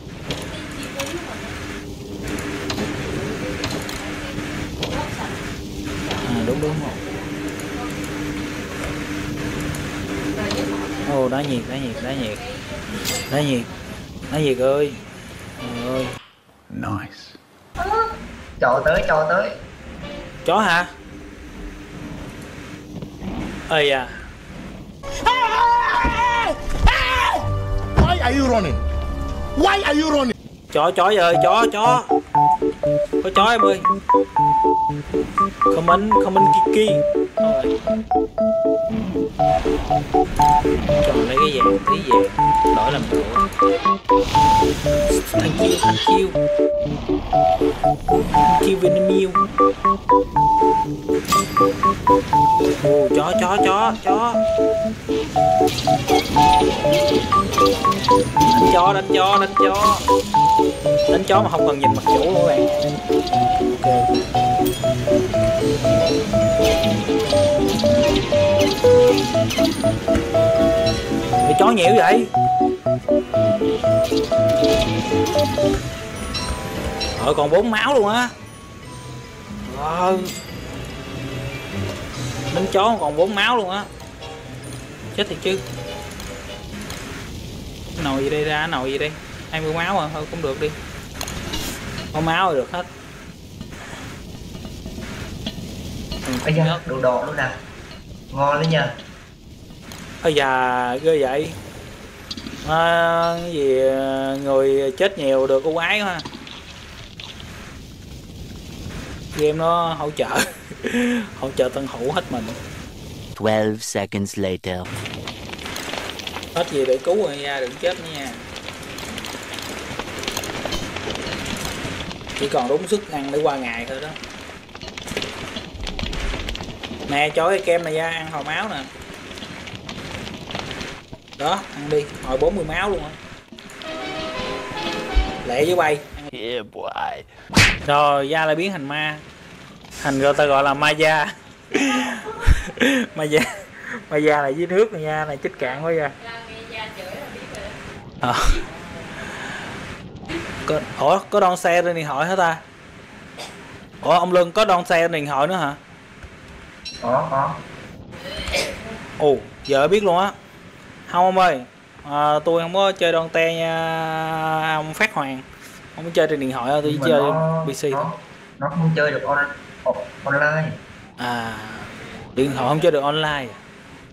À đúng đúng rồi. Ồ đá nhiệt, đá nhiệt, đá nhiệt. Đá nhiệt. Đá nhiệt ơi. Trời ơi. Nice. Chó tới, chó tới. Chó hả? Ây à. Why are you running? Why are you running? Chó chó ơi, chó chó. Có chó em ơi. Comment comment Kiki. Rồi. Chọn lấy cái vàng, tí vàng đổi làm cửa. Thank you, thank you. Thank you Vinamilk. Ồ, chó chó chó chó. Đánh chó, đánh chó, đánh chó. Đánh chó mà không cần nhìn mặt chủ luôn các bạn. Ok. Cái chó nhiều vậy. Rồi còn bốn máu luôn á. Rồi. Đánh chó còn bốn máu luôn á. Chết thiệt chứ. Nồi gì đây ra, nồi gì đây? hai mươi máu à, thôi cũng được đi. Có máu rồi được hết. Bây giờ đồ đỏ luôn nè. Ngon đấy nha. Ôi già ghê vậy. À, cái gì người chết nhiều được ưu ái ha. Game nó hỗ trợ. Hỗ trợ tân hữu hết mình. twelve seconds later. Hết gì để cứu rồi nha, đừng chết nha. Chỉ còn đúng sức ăn để qua ngày thôi đó. Nè cho cái kem này ra ăn hồi máu nè. Đó, ăn đi, hồi bốn mươi máu luôn á. Lẹ với bay. Yeah boy. Rồi da lại biến thành ma. Thành người ta gọi là ma da. Ma da. Ma da là dưới nước rồi nha, này chích cạn quá ra. À. Có, ủa có đòn xe trên điện thoại hả ta? Ủa ông Lương có đòn xe trên điện thoại nữa hả? Có có. Ồ giờ biết luôn á. Không ông ơi, à, tôi không có chơi đòn te nha ông Phát Hoàng. Không có chơi trên điện thoại đâu, tôi chỉ chơi nó, pê xê nó, thôi. nó không chơi được on, on, online. À điện thoại không chơi được online à?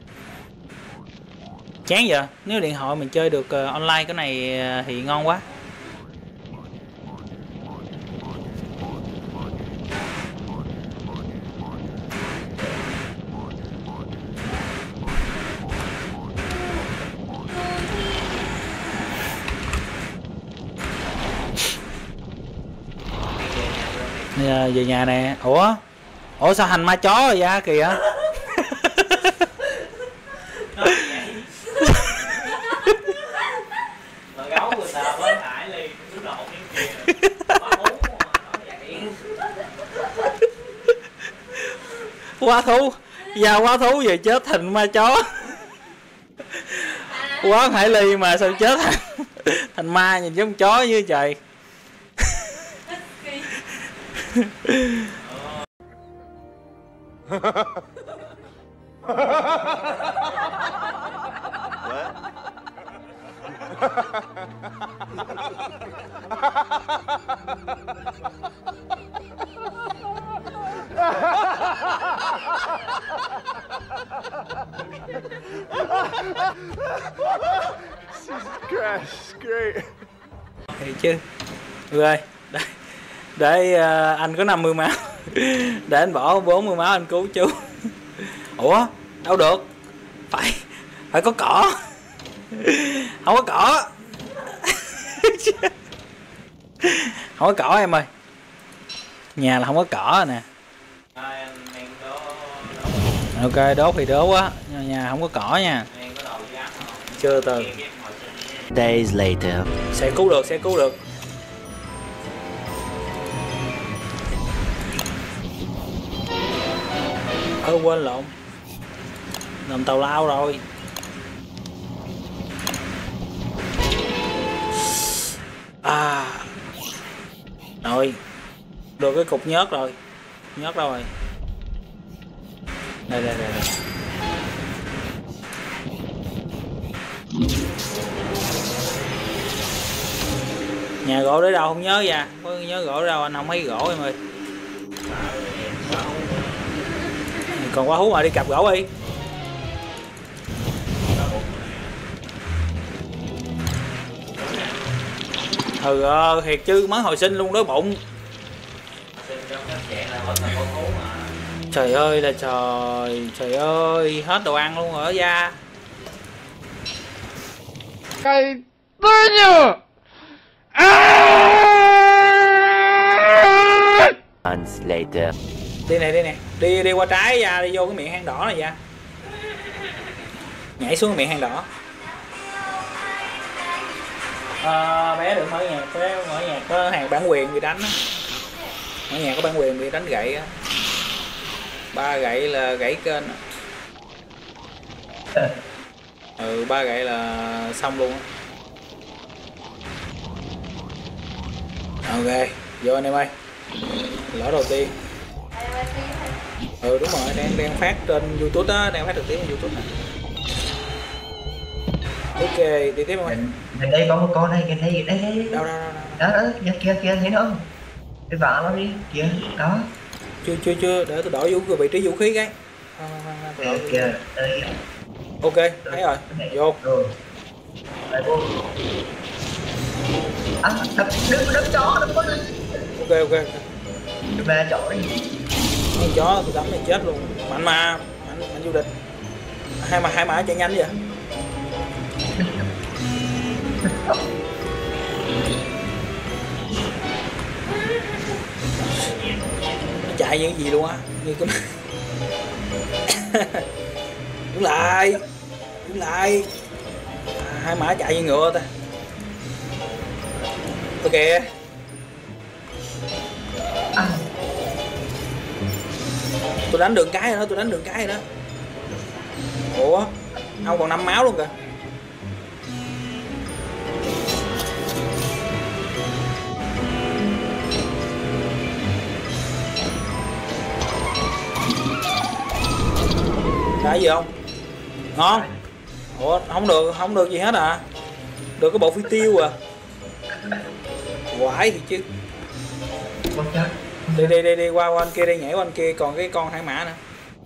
Chán vậy. Nếu điện thoại mình chơi được uh, online cái này uh, thì ngon quá. À, về nhà nè. Ủa ủa sao thành ma chó rồi da kìa. mà gấu người ta mới thải ly cứ lộn cái kia quá thú da quá thú về chết thành ma chó. Quá Hải Ly mà sao chết thành, thành ma nhìn giống chó như trời. Crash, great. Thì chứ rồi để, để uh, anh có năm mươi máu. Để anh bỏ bốn mươi máu anh cứu chú. Ủa đâu được, phải phải có cỏ. Không có cỏ. Không có cỏ em ơi, nhà là không có cỏ nè. Ok đốt thì đốt á, nhà không có cỏ nha. Chưa từ Days later. sẽ cứu được, sẽ cứu được. Ơ quên lộn, làm tàu lao rồi. À rồi, được cái cục nhớt rồi. Nhớt đâu rồi? Đây đây đây, đây. Nhà gỗ để đâu không nhớ ra, có nhớ gỗ đâu anh không thấy gỗ em ơi. Còn quá hú mà đi cặp gỗ đi. Ừ ờ, thiệt chứ mới hồi sinh luôn đói bụng. Trời ơi là trời, trời ơi hết đồ ăn luôn ở da. Cái tôi nhờ. Months later. Đi này đi nè, đi đi qua trái ra, đi vô cái miệng hang đỏ này ra. Nhảy xuống cái miệng hang đỏ. À, bé đừng mở nhạc, bé mở nhạc có hàng bản quyền bị đánh á. Mở nhạc có bản quyền bị đánh gậy á. Ba gậy là gãy kênh á. Ừ ba gậy là xong luôn á. Ok vô anh em ơi, lỡ đầu tiên. Ừ đúng rồi, đang đang phát trên YouTube á, đang phát trực tiếp trên YouTube này. Ok đi tiếp không? Gần đây có một con này, gần đây đây đây Đâu đâu đâu, đó đó, kia kia kia thấy không? Cái vợ nó đi kìa đó. Chưa chưa chưa, để tôi đổi vũ vị trí vũ khí cái. À, Kìa kìa đây. Ok thấy rồi, vô. Rồi. Lại vô. À, đập đừng đập chó, đừng có. Ok ok. Đừng ra chó đi. Con chó tôi đấm này chết luôn. Mạnh mà, mạnh mạnh du địch. Hai mà hai mã chạy nhanh vậy. Nó chạy như cái gì luôn á, như cái đứng lại, đứng lại. À, hai mã chạy như ngựa ta. Ok. À. Tôi đánh đường cái rồi đó, tôi đánh đường cái rồi đó. Ủa, ông còn năm máu luôn kìa. Đã gì không? Ngon. Ủa, không được, không được gì hết à? Được cái bộ phi tiêu à? Quái thì chứ. Đi đi đi đi qua qua anh kia đi, nhảy qua anh kia, còn cái con hải mã nữa.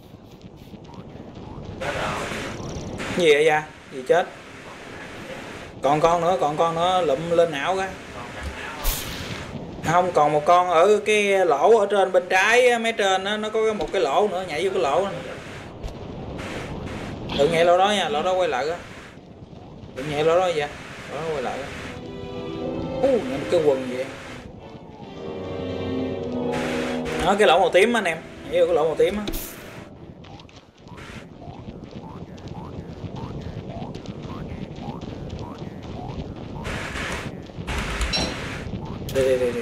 Gì vậy da? Gì chết? Còn con nữa, còn con nữa lụm lên não cái. Không, còn một con ở cái lỗ ở trên bên trái mấy trên đó, nó có một cái lỗ nữa, nhảy vô cái lỗ nữa. Đừng nhảy lỗ đó nha, lỗ đó quay lại á. Đừng nhảy lỗ đó vậy. Lỗ đó quay lại á. Ú, uh, cái quần vậy. Đó, cái lỗ màu tím á anh em, nhảy vô cái lỗ màu tím á. Đi đi đi đi.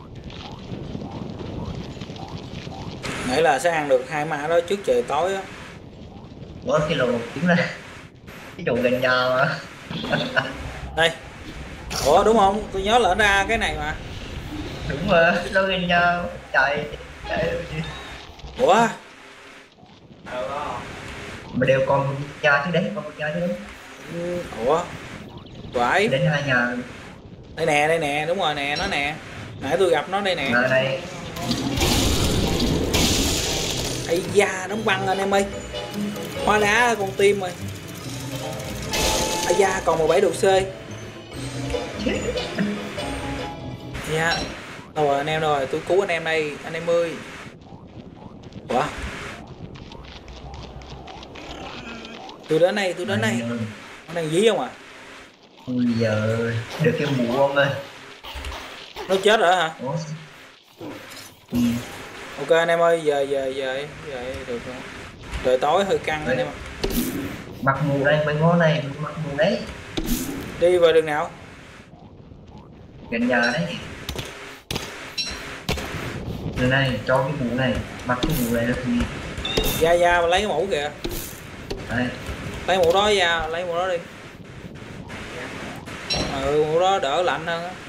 Nghĩ là sẽ ăn được hai mã đó trước trời tối á. Ủa cái lỗ tiếng ra cái chỗ gần nhà mà. Đây. Ủa đúng không? Tôi nhớ là ra cái này mà. Đúng rồi, nó gần nhà chạy chạy gì. Ủa? Mà đều còn một nhà chứ đấy, còn một nhà chứ đấy. Ừ, ủa? Phải. Đến hai nhà. Đây nè, đây nè, đúng rồi nè, nó nè. Nãy tôi gặp nó đây nè. Ở đây. Ây da, đóng băng anh em ơi. Hóa đá con tim rồi. Ây da, còn mười bảy độ C. Dạ. Đâu rồi anh em rồi, tôi cứu anh em đây, anh em ơi. Ủa? Tôi đến đây, tôi đến đây. Nó đang dí không à? Ôi giờ được cái mũ không ơi. Nó chết rồi hả? Ủa? Ừ. Ok anh em ơi, giờ giờ giờ giờ được rồi. Trời tối hơi căng anh em ạ. Mặc mù đây, mấy ngón này, mặc mù đấy. Đi vào đường nào? Gần nhà đấy. Đường này, cho cái mũ này, mặc cái mũ này được gì? Ra ra lấy cái mũ kìa. Đây. Lấy mũ đó ra, lấy mũ đó đi. Ừ, mũ đó đỡ lạnh hơn á.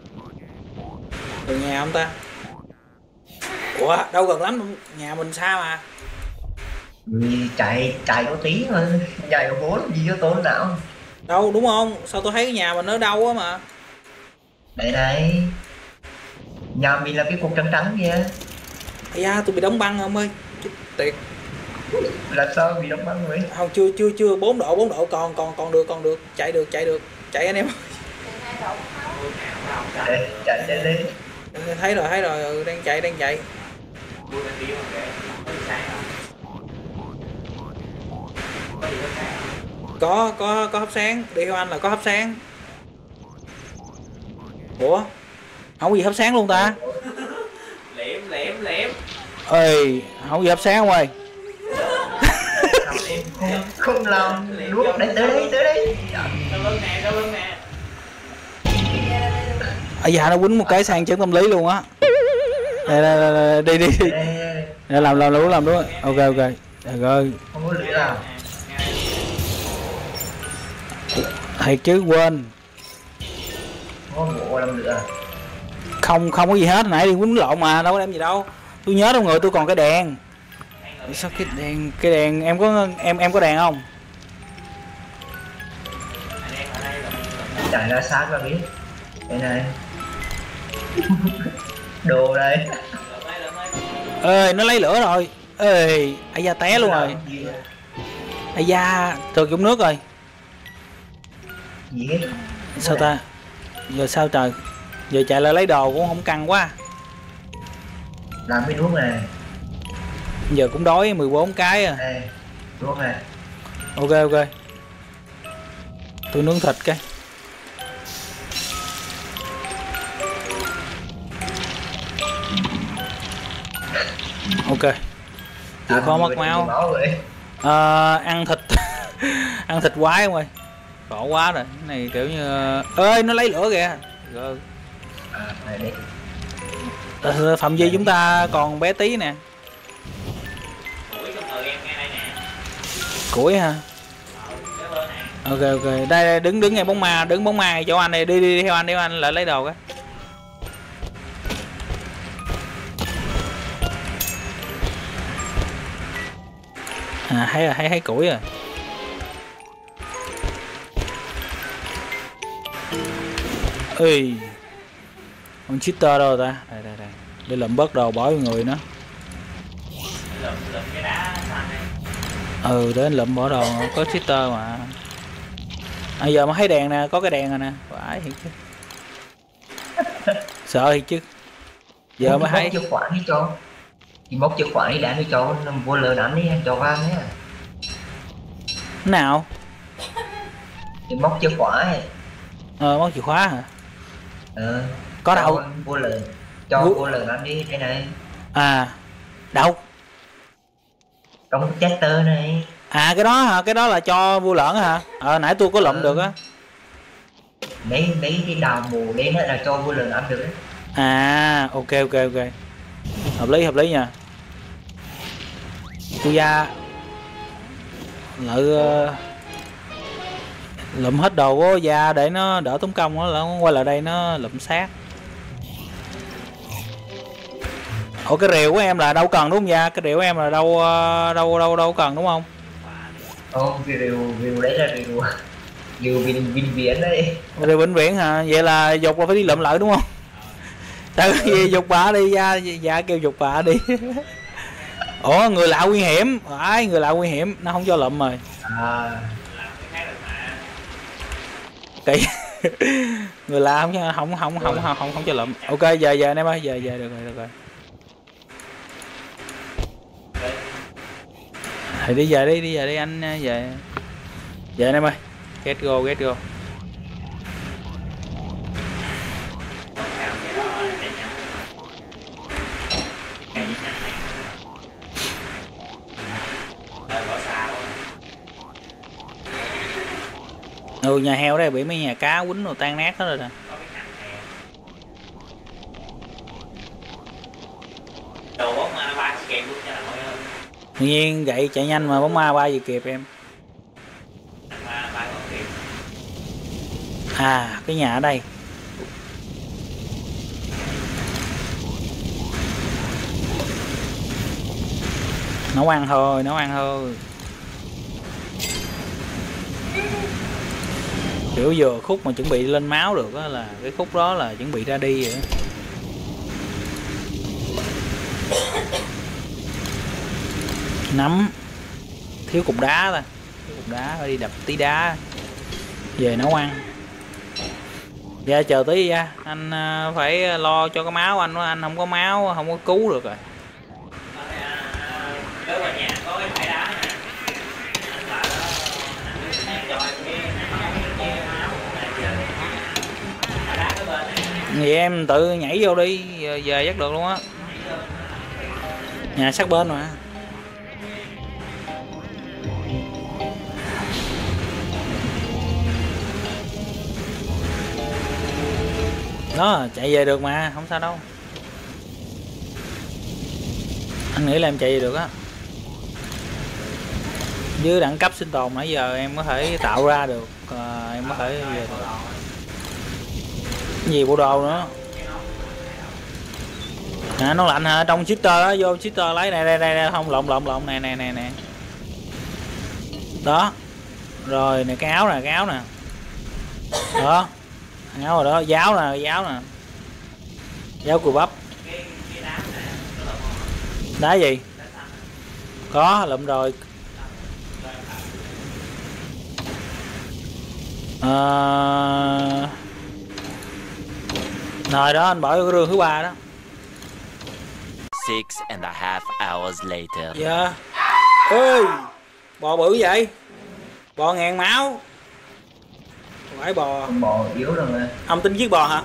Từ nhà không ta? Ủa, đâu gần lắm, nhà mình xa mà. Vì chạy chạy có tí thôi, chạy có bốn gì cho tôi nào. Đâu đúng không? Sao tôi thấy cái nhà mình ở đâu á mà. Đây này. Nhà mình là cái cục trắng trắng kìa. Ây da, tôi bị đóng băng ông ơi. Chút tiệt. Là sao bị đóng băng vậy? Không, chưa chưa chưa bốn độ, bốn độ còn còn còn được, còn được, chạy được, chạy được. Chạy anh em. Đây, chạy chạy lên. Thấy rồi, thấy rồi, ừ, đang chạy, đang chạy. Có, có, có hấp sáng, đi theo anh là có hấp sáng. Ủa? Không có gì hấp sáng luôn ta? Liệm liệm liệm. Ơi, không có gì hấp sáng không ơi? Không, không làm đuốc đấy, tới đây, tới đây. Đâu lưng nè, đâu lưng nè. À dạ nó quýnh một cái sang chấn tâm lý luôn á. Đây, đây, đây, đây, đi đi đi. Đây, làm làm đúng làm đúng. Ok ok. Được rồi. Không có lửa nào. Thiệt chứ quên. Không có bộ làm lửa. Không không có gì hết, nãy đi quýnh lộn mà, đâu có đem gì đâu. Tôi nhớ trong người tôi còn cái đèn. Sao cái đèn cái đèn em có em em có đèn không? Chạy ra sát ra biết. Đây này. Đồ đây. Ê nó lấy lửa rồi. Ê ai da té luôn rồi. Ai da trượt trong nước rồi. Gì hết? Sao ta? Giờ sao trời? Giờ chạy lại lấy đồ cũng không căng quá. Làm cái đuốc này. Giờ cũng đói mười bốn cái à. Đây, đuốc này. Ok ok. Tôi nướng thịt cái. Ok. Chịu khó mất máu. À, ăn thịt. Ăn thịt quái không ơi. Khổ quá rồi. Cái này kiểu như ơi nó lấy lửa kìa. Rồi. À, này đi. À, Phạm vi chúng ta còn bé tí nè. Củi hả? Ok ok. Đây, đây đứng đứng ngay bóng ma, đứng bóng ma chỗ anh này, đi đi, đi theo anh, đi theo anh lại lấy đồ cái. À thấy rồi, thấy thấy củi rồi. Ê. Con cheater đâu ta? Đây đây đây. Để lượm bớt đồ bỏ vô người nữa. Lượm lượm cái đá xanh này. Ừ để anh lượm bỏ đồ, có cheater mà. À, giờ mới thấy đèn nè, có cái đèn rồi nè. Phải thiệt chứ. Sợ thiệt chứ. Giờ mới thấy. Móc chìa khóa đi cho. Thì móc chìa khóa đi đã đi cho, vô lờ đánh đi cho ăn nhé. Nào? Thì móc chìa khóa ấy. Ờ móc chìa khóa hả? Ờ. Có đâu? Vô lờ. Cho vô lờ đánh đi, đây này. À đâu? Trong cái Chester này. À cái đó hả? Cái đó là cho vua lợn hả? Ờ nãy tôi có lụm ừ. được á. Lấy lấy cái đào mù đến là cho vua lợn ăn được đấy. À ok ok ok. Hợp lý hợp lý nha. Tôi ra lợi uh, lụm hết đồ của da để nó đỡ tốn công đó, nó quay lại đây nó lụm xác. Ủa cái rìu của em là đâu cần đúng không da? Cái rìu của em là đâu đâu đâu đâu cần đúng không? Ồ cái rìu rìu đấy là rìu rìu vinh vinh viễn đấy. Rìu vĩnh viễn hả? Vậy là dục là phải đi lụm lại đúng không? Sao gì dục bà đi da, da kêu dục bà đi. Ủa người lạ nguy hiểm, ai người lạ nguy hiểm, nó không cho lụm rồi. À. Kỳ. Người lạ không không không không không không, không cho lụm. Ok giờ giờ anh em ơi, giờ giờ được rồi được rồi. Thì đi về đi, đi về đi anh về. Về anh em ơi. Get go, get go. Ừ nhà heo đây bị mấy nhà cá quýnh rồi tan nát hết rồi nè. Tự nhiên gậy chạy nhanh mà bóng ma ba gì kịp em. À cái nhà ở đây. Nấu ăn thôi, nấu ăn thôi. Kiểu vừa khúc mà chuẩn bị lên máu được á là cái khúc đó là chuẩn bị ra đi rồi. Nắm thiếu cục đá thôi, thiếu cục đá phải đi đập tí đá về nấu ăn. Dạ chờ tí ra, anh phải lo cho cái máu anh, anh không có máu không có cứu được rồi. Vậy em tự nhảy vô đi, về chắc được luôn á. Nhà sát bên mà. Đó, chạy về được mà, không sao đâu. Anh nghĩ là em chạy về được á. Với đẳng cấp sinh tồn nãy giờ em có thể tạo ra được, à, em có thể về được. Gì bộ đồ nữa. À, nó lạnh hả? Trong shifter đó, vô shifter lấy này đây đây, đây. Không lộn lộn lộn này này này nè. Đó. Rồi nè cái áo nè, cái áo nè. Đó. Áo rồi đó, giáo nè, giáo nè. Giáo cùi bắp. Đá gì? Có, lụm rồi. À... Rồi đó anh bỏ vô cái rương thứ ba đó. Six and a half hours later. Dạ. Ơi, bò bự vậy? Bò ngàn máu. Phải bò. Bò yếu rồi mà. Ông tin giết bò hả?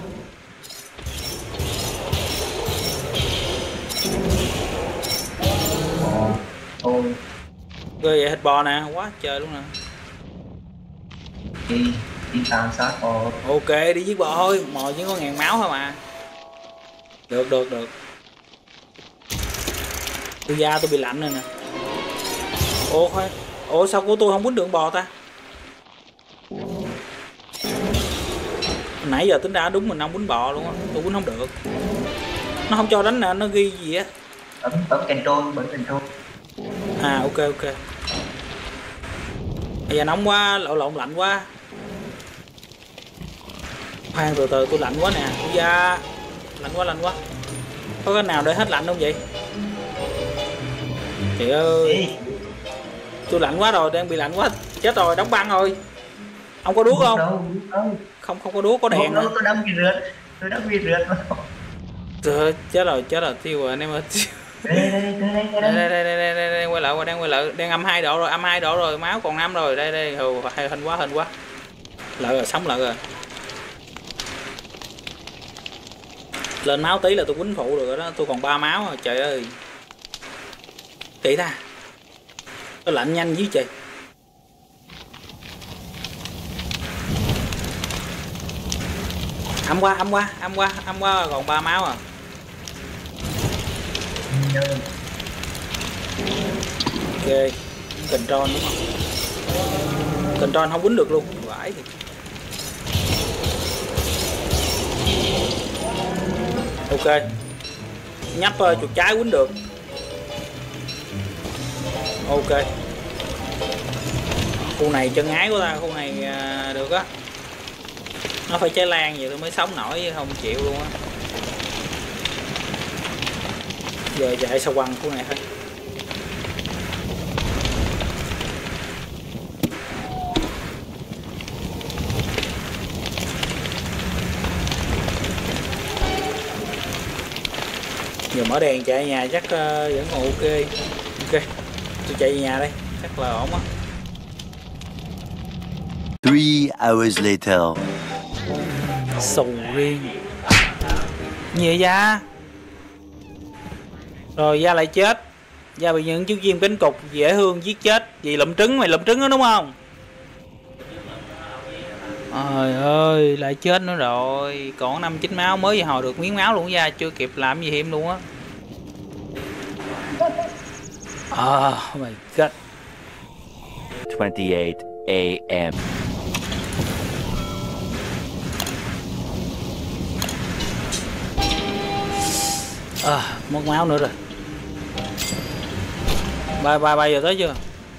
Bò. Thôi. Rồi vậy thịt bò nè, quá trời luôn nè. Đi, đi tàn sát bò. Ok, đi giết bò thôi, bò chỉ có ngàn máu thôi mà. Được được được. Tôi da tôi bị lạnh rồi nè. Ủa khoan, ủa sao của tôi không quýnh được bò ta? Nãy giờ tính ra đúng mình không quýnh bò luôn á, tôi quýnh không được. Nó không cho đánh nè, nó ghi gì á. Bấm bấm control, bấm control. À ok ok. Bây giờ nóng quá, lộn lộn lạnh quá. Khoan từ từ tôi lạnh quá nè, tôi da lạnh quá lạnh quá. Có cái nào để hết lạnh không vậy? Trời ơi. Tôi lạnh quá rồi, đang bị lạnh quá. Chết rồi, đóng băng rồi. Ông có đuốc không? Đâu, đâu. Không không có đuốc, có đèn. Đâu, tôi đang bị rượt. Tôi đang bị rượt. Trời chết rồi, chết rồi, tiêu rồi anh em ơi. Đây đây đây đây đây đây đây đây đây đây quay lại qua đang quay lại đang âm hai độ rồi, âm hai độ rồi, máu còn năm rồi. Đây đây, hù hình quá hình quá. Lại rồi, sống lại rồi. Lên máu tí là tôi quýnh phụ được rồi đó. Tôi còn ba máu rồi, trời ơi. Tỷ ta. Tôi lạnh nhanh dữ trời. Âm qua, âm qua, âm qua, âm qua còn ba máu à. Ok, control đúng không? Control không quýnh được luôn, vãi thì. Ok. Nhấp uh, chuột trái quýnh được. Ok. Khu này chân ái của ta, khu này uh, được á. Nó phải cháy lan vậy tôi mới sống nổi chứ không chịu luôn á. Giờ chạy sao quăng khu này thôi. Giờ mở đèn chạy nhà chắc uh, vẫn còn ok. Ok, tôi chạy về nhà đây, chắc là ổn á. Three hours later. Sầu riêng. Gì vậy Gia? Rồi Gia lại chết. Gia bị những chú chim cánh cục dễ thương giết chết. Vì lụm trứng, mày lụm trứng đó đúng không? Trời ơi, lại chết nữa rồi. Còn năm chín máu, mới vừa hồi được miếng máu luôn Gia, chưa kịp làm gì hiểm luôn á. Oh my god. twenty-eight a m À, mất máu nữa rồi. Ba ba ba giờ tới chưa?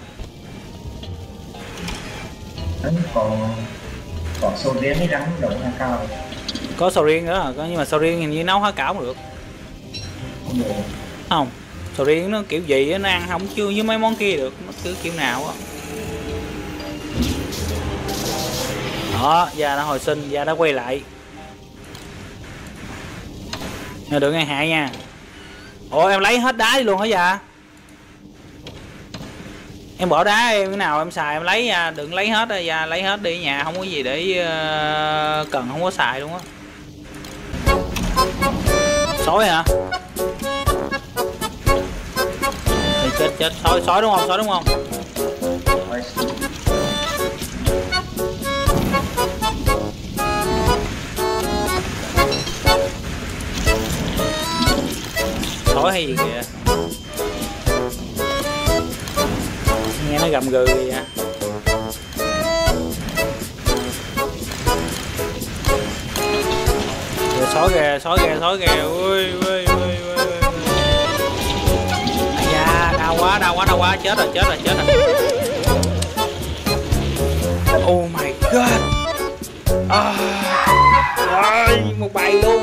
Còn còn sầu riêng với rắn đậu là cao. Có sầu riêng nữa hả? Nhưng mà sầu riêng hình như nấu há cảo không được. Không được. Không, sầu riêng nó kiểu gì nó ăn không chưa với mấy món kia được, nó cứ kiểu nào á. Đó, Gia đã hồi sinh, Gia đã quay lại. Nhưng đừng nghe hại nha. Ủa em lấy hết đá đi luôn hả Gia? Em bỏ đá em cái nào em xài em lấy nha, đừng lấy hết rồi Gia, lấy hết đi nhà không có gì để uh, cần không có xài luôn á. Sói hả? Thì chết chết sói sói đúng không? Sói đúng không? Sói hay gì kìa? Nghe nó gầm gừ gì vậy? Rồi sói kìa, sói kìa, sói kìa. Ui ui ui ui. Da, đau quá, đau quá, đau quá, chết rồi, chết rồi, chết rồi. Oh my god. À, rồi, một bài luôn.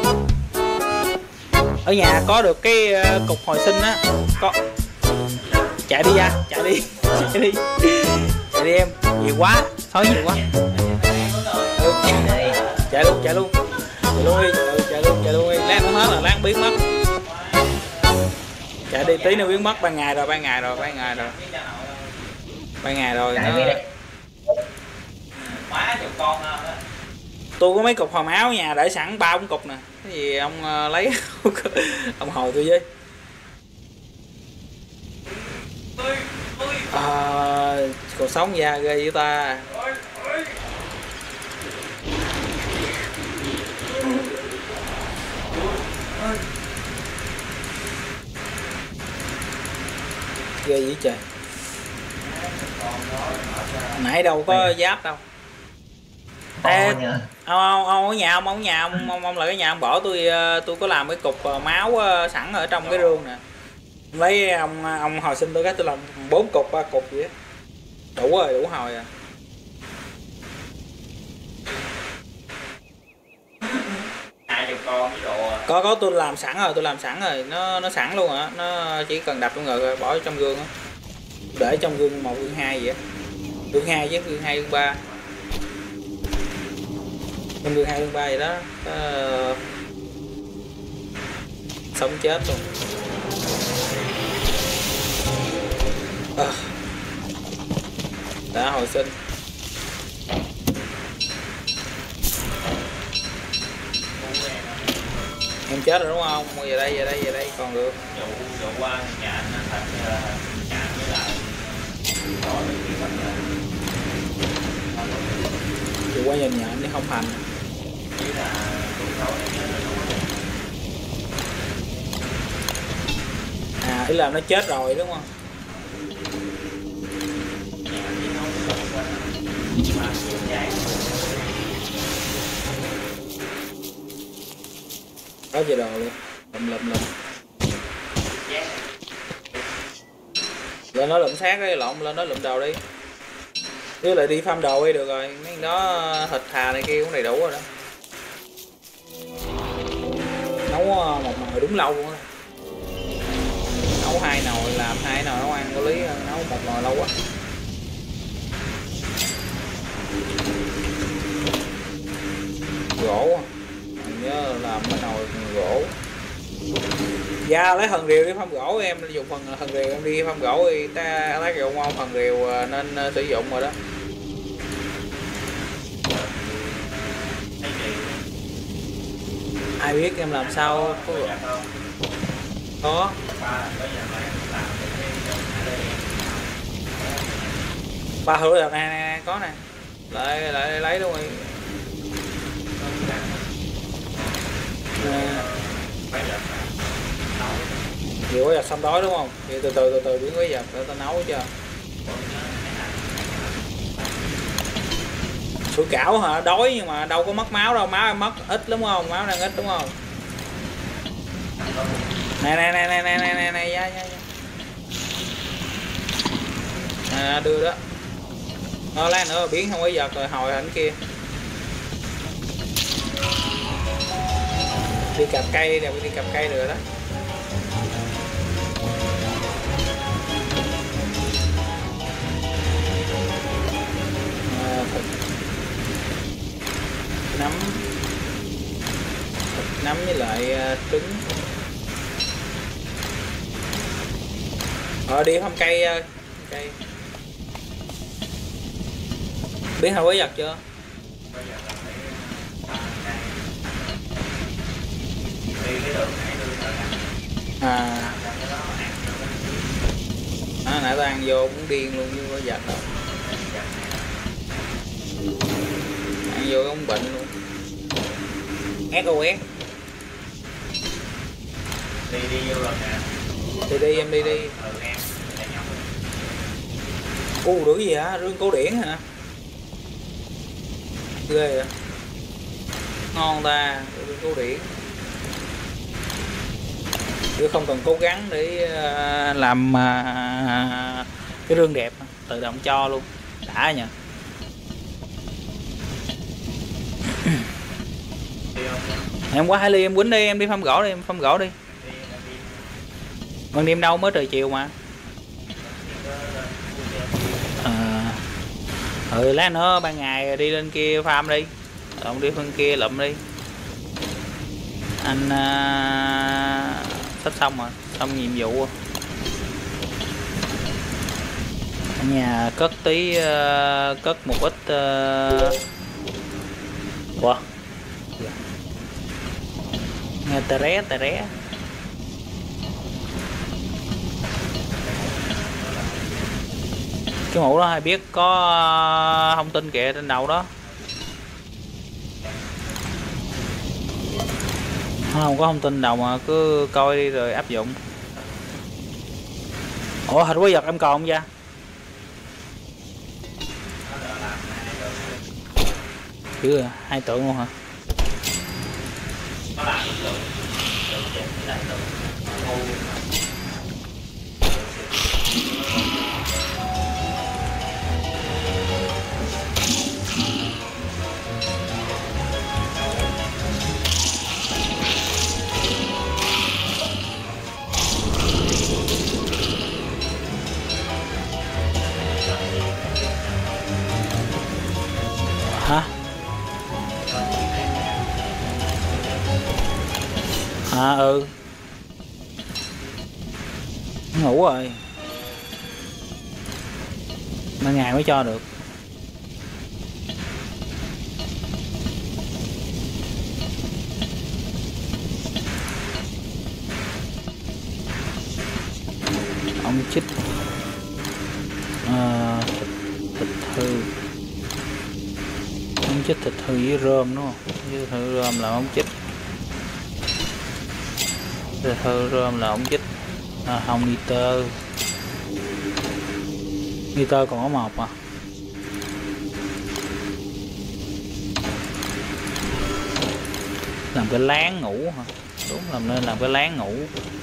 Ở nhà có được cái uh, cục hồi sinh á, có. Chạy đi ra, chạy đi, chạy đi, chạy đi em, nhiều quá, sói nhiều quá. Ừ, chạy luôn, chạy luôn, chạy luôn đi, ừ, chạy luôn, chạy luôn đi, lát nó hết là lát biến mất. Chạy đi tí nữa biến mất, ban ngày rồi, ban ngày rồi, ban ngày rồi, ban ngày rồi. Nó... Tôi có mấy cục hồi máu nhà để sẵn ba bốn cục nè, cái gì ông uh, lấy ông hồi tôi với. À, còn sống da ghê với ta. Ghê dữ trời. Nãy đâu có giáp đâu. Ê, ông, ông, ông ở nhà ông, ông ở nhà ông, ông, ông lại cái nhà ông bỏ tôi tôi có làm cái cục máu sẵn ở trong cái rương nè. Lấy ông ông hồi sinh tôi cái tôi làm bốn cục ba cục vậy á. Đủ rồi, đủ hồi à. Có có tôi làm sẵn rồi, tôi làm sẵn rồi, nó nó sẵn luôn hả? Nó chỉ cần đập trong rồi bỏ trong gương á. Để trong gương một gương hai vậy á. Gương hai chứ gương hai gương ba. Trong gương hai gương ba vậy đó. Đó... Sống chết luôn. À. Đã hồi sinh. Em chết rồi đúng không? Về đây, về đây, về đây, còn được. Dụ, dụ qua nhà anh thật nhà với lại rồi thì bắt đầu Dụ qua nhìn nhà anh đi không hành. chỉ là tụi tôi nhớ là đúng không? À, ý là nó chết rồi đúng không? Nhà chỉ không có qua mà kiểu dài Có về đồ luôn. Lụm lụm lụm. Lên nó lụm xác đi, lộn lên nó lụm đầu đi. Chứ lại đi farm đồ đi được rồi, mấy cái đó thịt thà này kia cũng đầy đủ rồi đó. Nấu một nồi đúng lâu luôn đó. Nấu hai nồi làm hai nồi nấu ăn có lý, nấu một nồi lâu quá. Gỗ mình nhớ làm cái nồi gỗ. Dạ lấy phần rìu đi farm gỗ, em dùng phần phần rìu em đi farm gỗ đi, ta lấy rượu ngon, phần rìu nên sử dụng rồi đó. Ai biết em làm sao có có ba hứa được nè nè có nè, lại lại lấy luôn rồi. Vừa có giặt xong đói đúng không? Vậy từ từ từ từ biến cái giặt để tao nấu cho. Sủi cảo hả? Đói nhưng mà đâu có mất máu đâu, máu em mất ít đúng không? Máu đang ít đúng không? Nè nè nè nè nè nè nè nè da da da. À, đưa đó. Nó lát nữa biến không có giật rồi hồi ảnh kia. Đi cặp cây đi, đi cặp cây được đó. À, thịt nấm, thịt nấm với lại uh, trứng. Ờ đi không cây uh, cây. Biến hậu quấy giật chưa? À, à nãy tao ăn vô cũng điên luôn chứ có giật đâu. Ăn vô cũng bệnh luôn. Ét ô ét. đi đi vô rồi nè. Đi đi em đi đi. Ừ em Ô đuổi gì hả? Rương cổ điển hả? Ghê vậy. Ngon ta, rương cổ điển. Chứ không cần cố gắng để làm cái rương đẹp, tự động cho luôn, đã nhờ. Em qua hai ly em quýnh đi, em đi farm gỗ đi, em farm gỗ đi. Còn đêm đâu mới trời chiều mà. À, ừ lát nữa ban ngày đi lên kia farm đi, ông đi phân kia lụm đi. Anh uh, sắp xong rồi, xong nhiệm vụ rồi. Ở nhà cất tí, uh, cất một ít uh... wow. Nghe tè ré tè ré. Cái mũ đó hay biết có uh, thông tin kìa trên đầu đó. Không có thông tin đâu mà cứ coi đi rồi áp dụng. Ủa thịt quái vật em còn không ra? Chứ hai tượng luôn hả? Hả? À ừ. Ngủ rồi. Mấy ngày mới cho được. Ống chích thịt hư với rơm đúng không? Với thịt hư rơm là ống chích. Thịt hư rơm là ống chích. À, không nitơ. Nitơ còn có một à. Làm cái láng ngủ hả? Đúng, làm nên làm cái láng ngủ.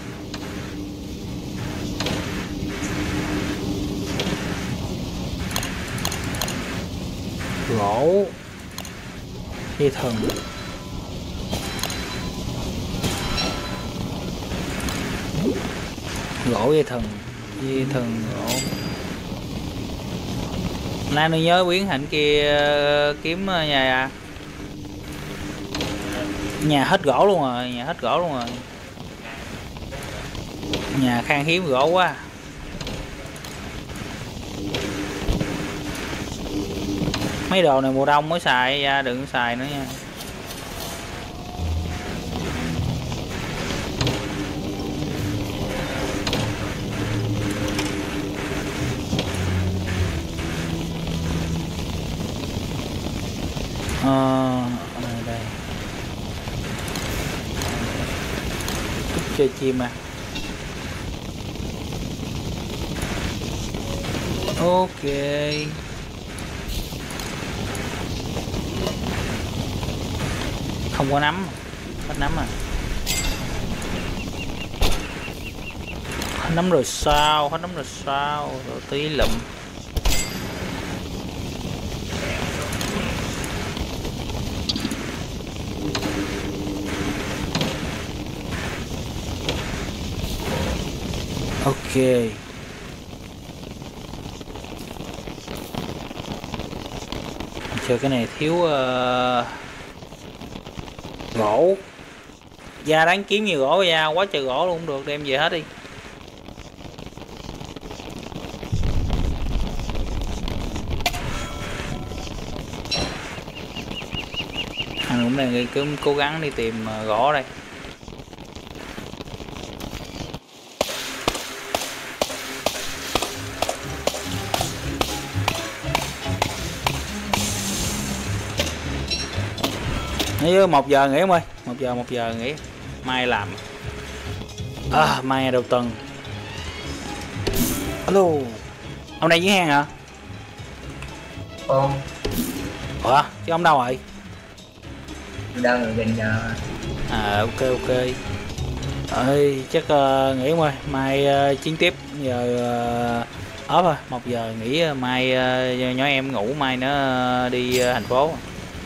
Gỗ dây thần, gỗ dây thần, dây thần gỗ. Nay tôi nhớ biến hạnh kia kiếm nhà nhà hết gỗ luôn rồi, nhà hết gỗ luôn rồi, nhà khan hiếm gỗ quá. Mấy đồ này mùa đông mới xài ra, đừng xài nữa nha. Ờ, đây. Chơi chim à. Ok. Không có nấm, hết nấm à. Hết nấm rồi sao, hết nấm rồi sao, rồi tí lụm. Ok. Chờ cái này thiếu uh... gỗ. Gia đáng kiếm nhiều gỗ ra, quá trời gỗ luôn, cũng được, đem về hết đi. Anh cũng đang cứ cố gắng đi tìm gỗ đây. Nhớ một giờ nghỉ em ơi, một giờ một giờ nghỉ, mai làm. À, mai đầu tuần. Alo, ông đây dưới hang hả? Không. Ủa, chứ ông đâu rồi? Đang ở gần nhà. À, ok ok. Ơi, chắc uh, nghỉ em ơi, mai uh, chiến tiếp. Giờ uh, ốp rồi, một giờ nghỉ, mai uh, nhỏ em ngủ, mai nó uh, đi uh, thành phố.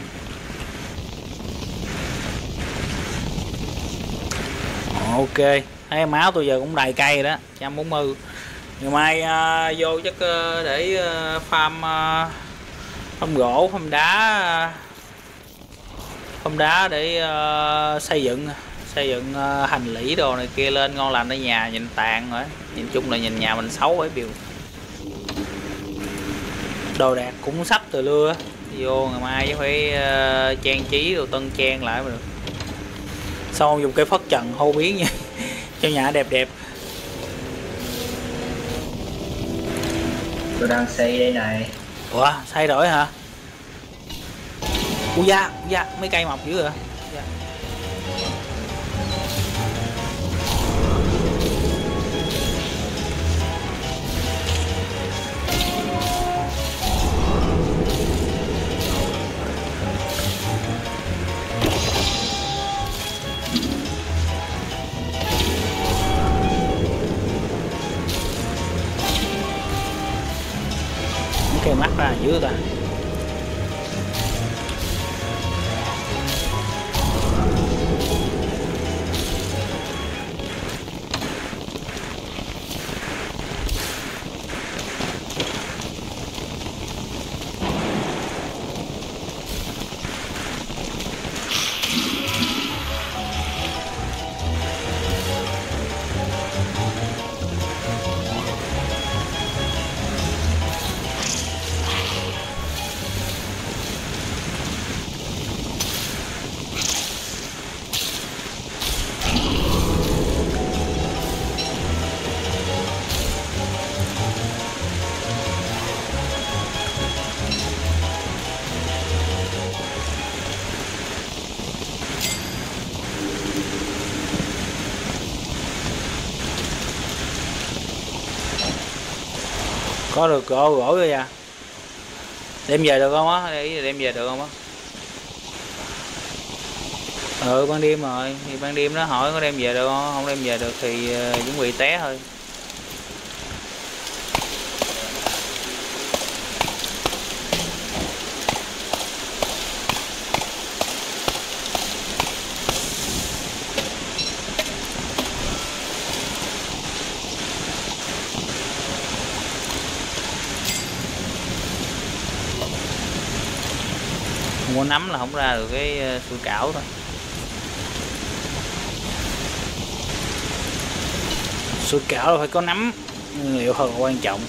Ok, thấy máu tôi giờ cũng đầy cây đó, một trăm bốn mươi. Ngày mai uh, vô chắc uh, để uh, farm uh, farm gỗ, farm đá, farm đá để uh, xây dựng xây dựng uh, hành lý đồ này kia lên ngon lành ở nhà, nhìn tàn rồi. Nhìn chung là nhìn nhà mình xấu ấy biểu. Đồ đạc cũng sắp từ lưa vô, ngày mai phải uh, trang trí đồ tân trang lại mà được. Sau dùng cây phất trần hô biến nha cho nhà đẹp đẹp. Tôi đang xây đây này. Ủa xây rồi hả? Ui da, da mấy cây mọc dữ rồi. Da. Cây mắt ra dữ ta. Có được gỗ gỗ rồi à? Đem về được không á? Để đem về được không á? Ừ ban đêm rồi, thì ban đêm nó hỏi có đem về được không? Không đem về được thì uh, chuẩn bị té thôi. Không có nắm là không ra được cái sủi cảo thôi. Sủi cảo là phải có nắm, nguyên liệu hơn quan trọng.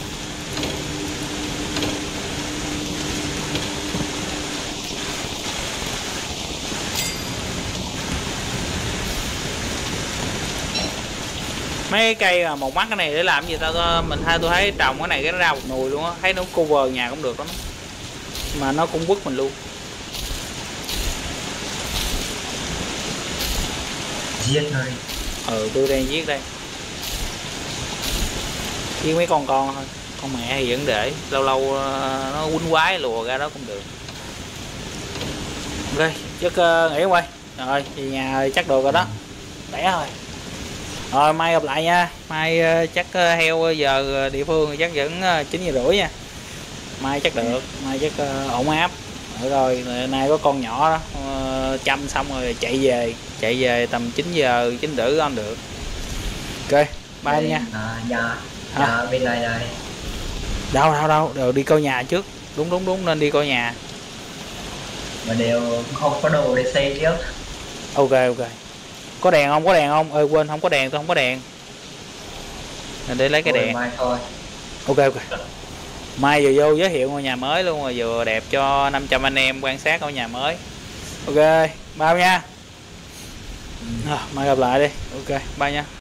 Mấy cái cây mà một mắt cái này để làm gì tao, mình hay tôi thấy trồng cái này cái nó ra một nùi luôn á, thấy nó cover nhà cũng được lắm mà nó cũng quất mình luôn. Giết thôi. Ừ tôi đang giết đây, giết mấy con con thôi, con mẹ thì vẫn để lâu lâu nó quýnh quái lùa ra đó cũng được. Ok chắc uh, nghỉ quay rồi về nhà chắc được rồi đó, khỏe thôi. Rồi mai gặp lại nha, mai uh, chắc uh, heo giờ địa phương chắc vẫn uh, chín giờ rưỡi nha, mai chắc được, mai chắc uh, ổn áp. Rồi nay có con nhỏ đó uh, chăm xong rồi chạy về, chạy về tầm chín giờ chín rưỡi ăn được. Ok bye em nha. À, dạ dạ bên này này đâu đâu đâu đều đi coi nhà trước, đúng đúng đúng nên đi coi nhà mà đều không có đồ để xây trước. Ok ok có đèn không, có đèn không, ơi quên không có đèn, tôi không có đèn nên để lấy cái Thôi, đèn mai thôi. Ok ok mai vừa vô giới thiệu ngôi nhà mới luôn, rồi vừa đẹp cho năm trăm anh em quan sát ngôi nhà mới. Ok bye nha. À, mai gặp lại đi. Ok bye nha.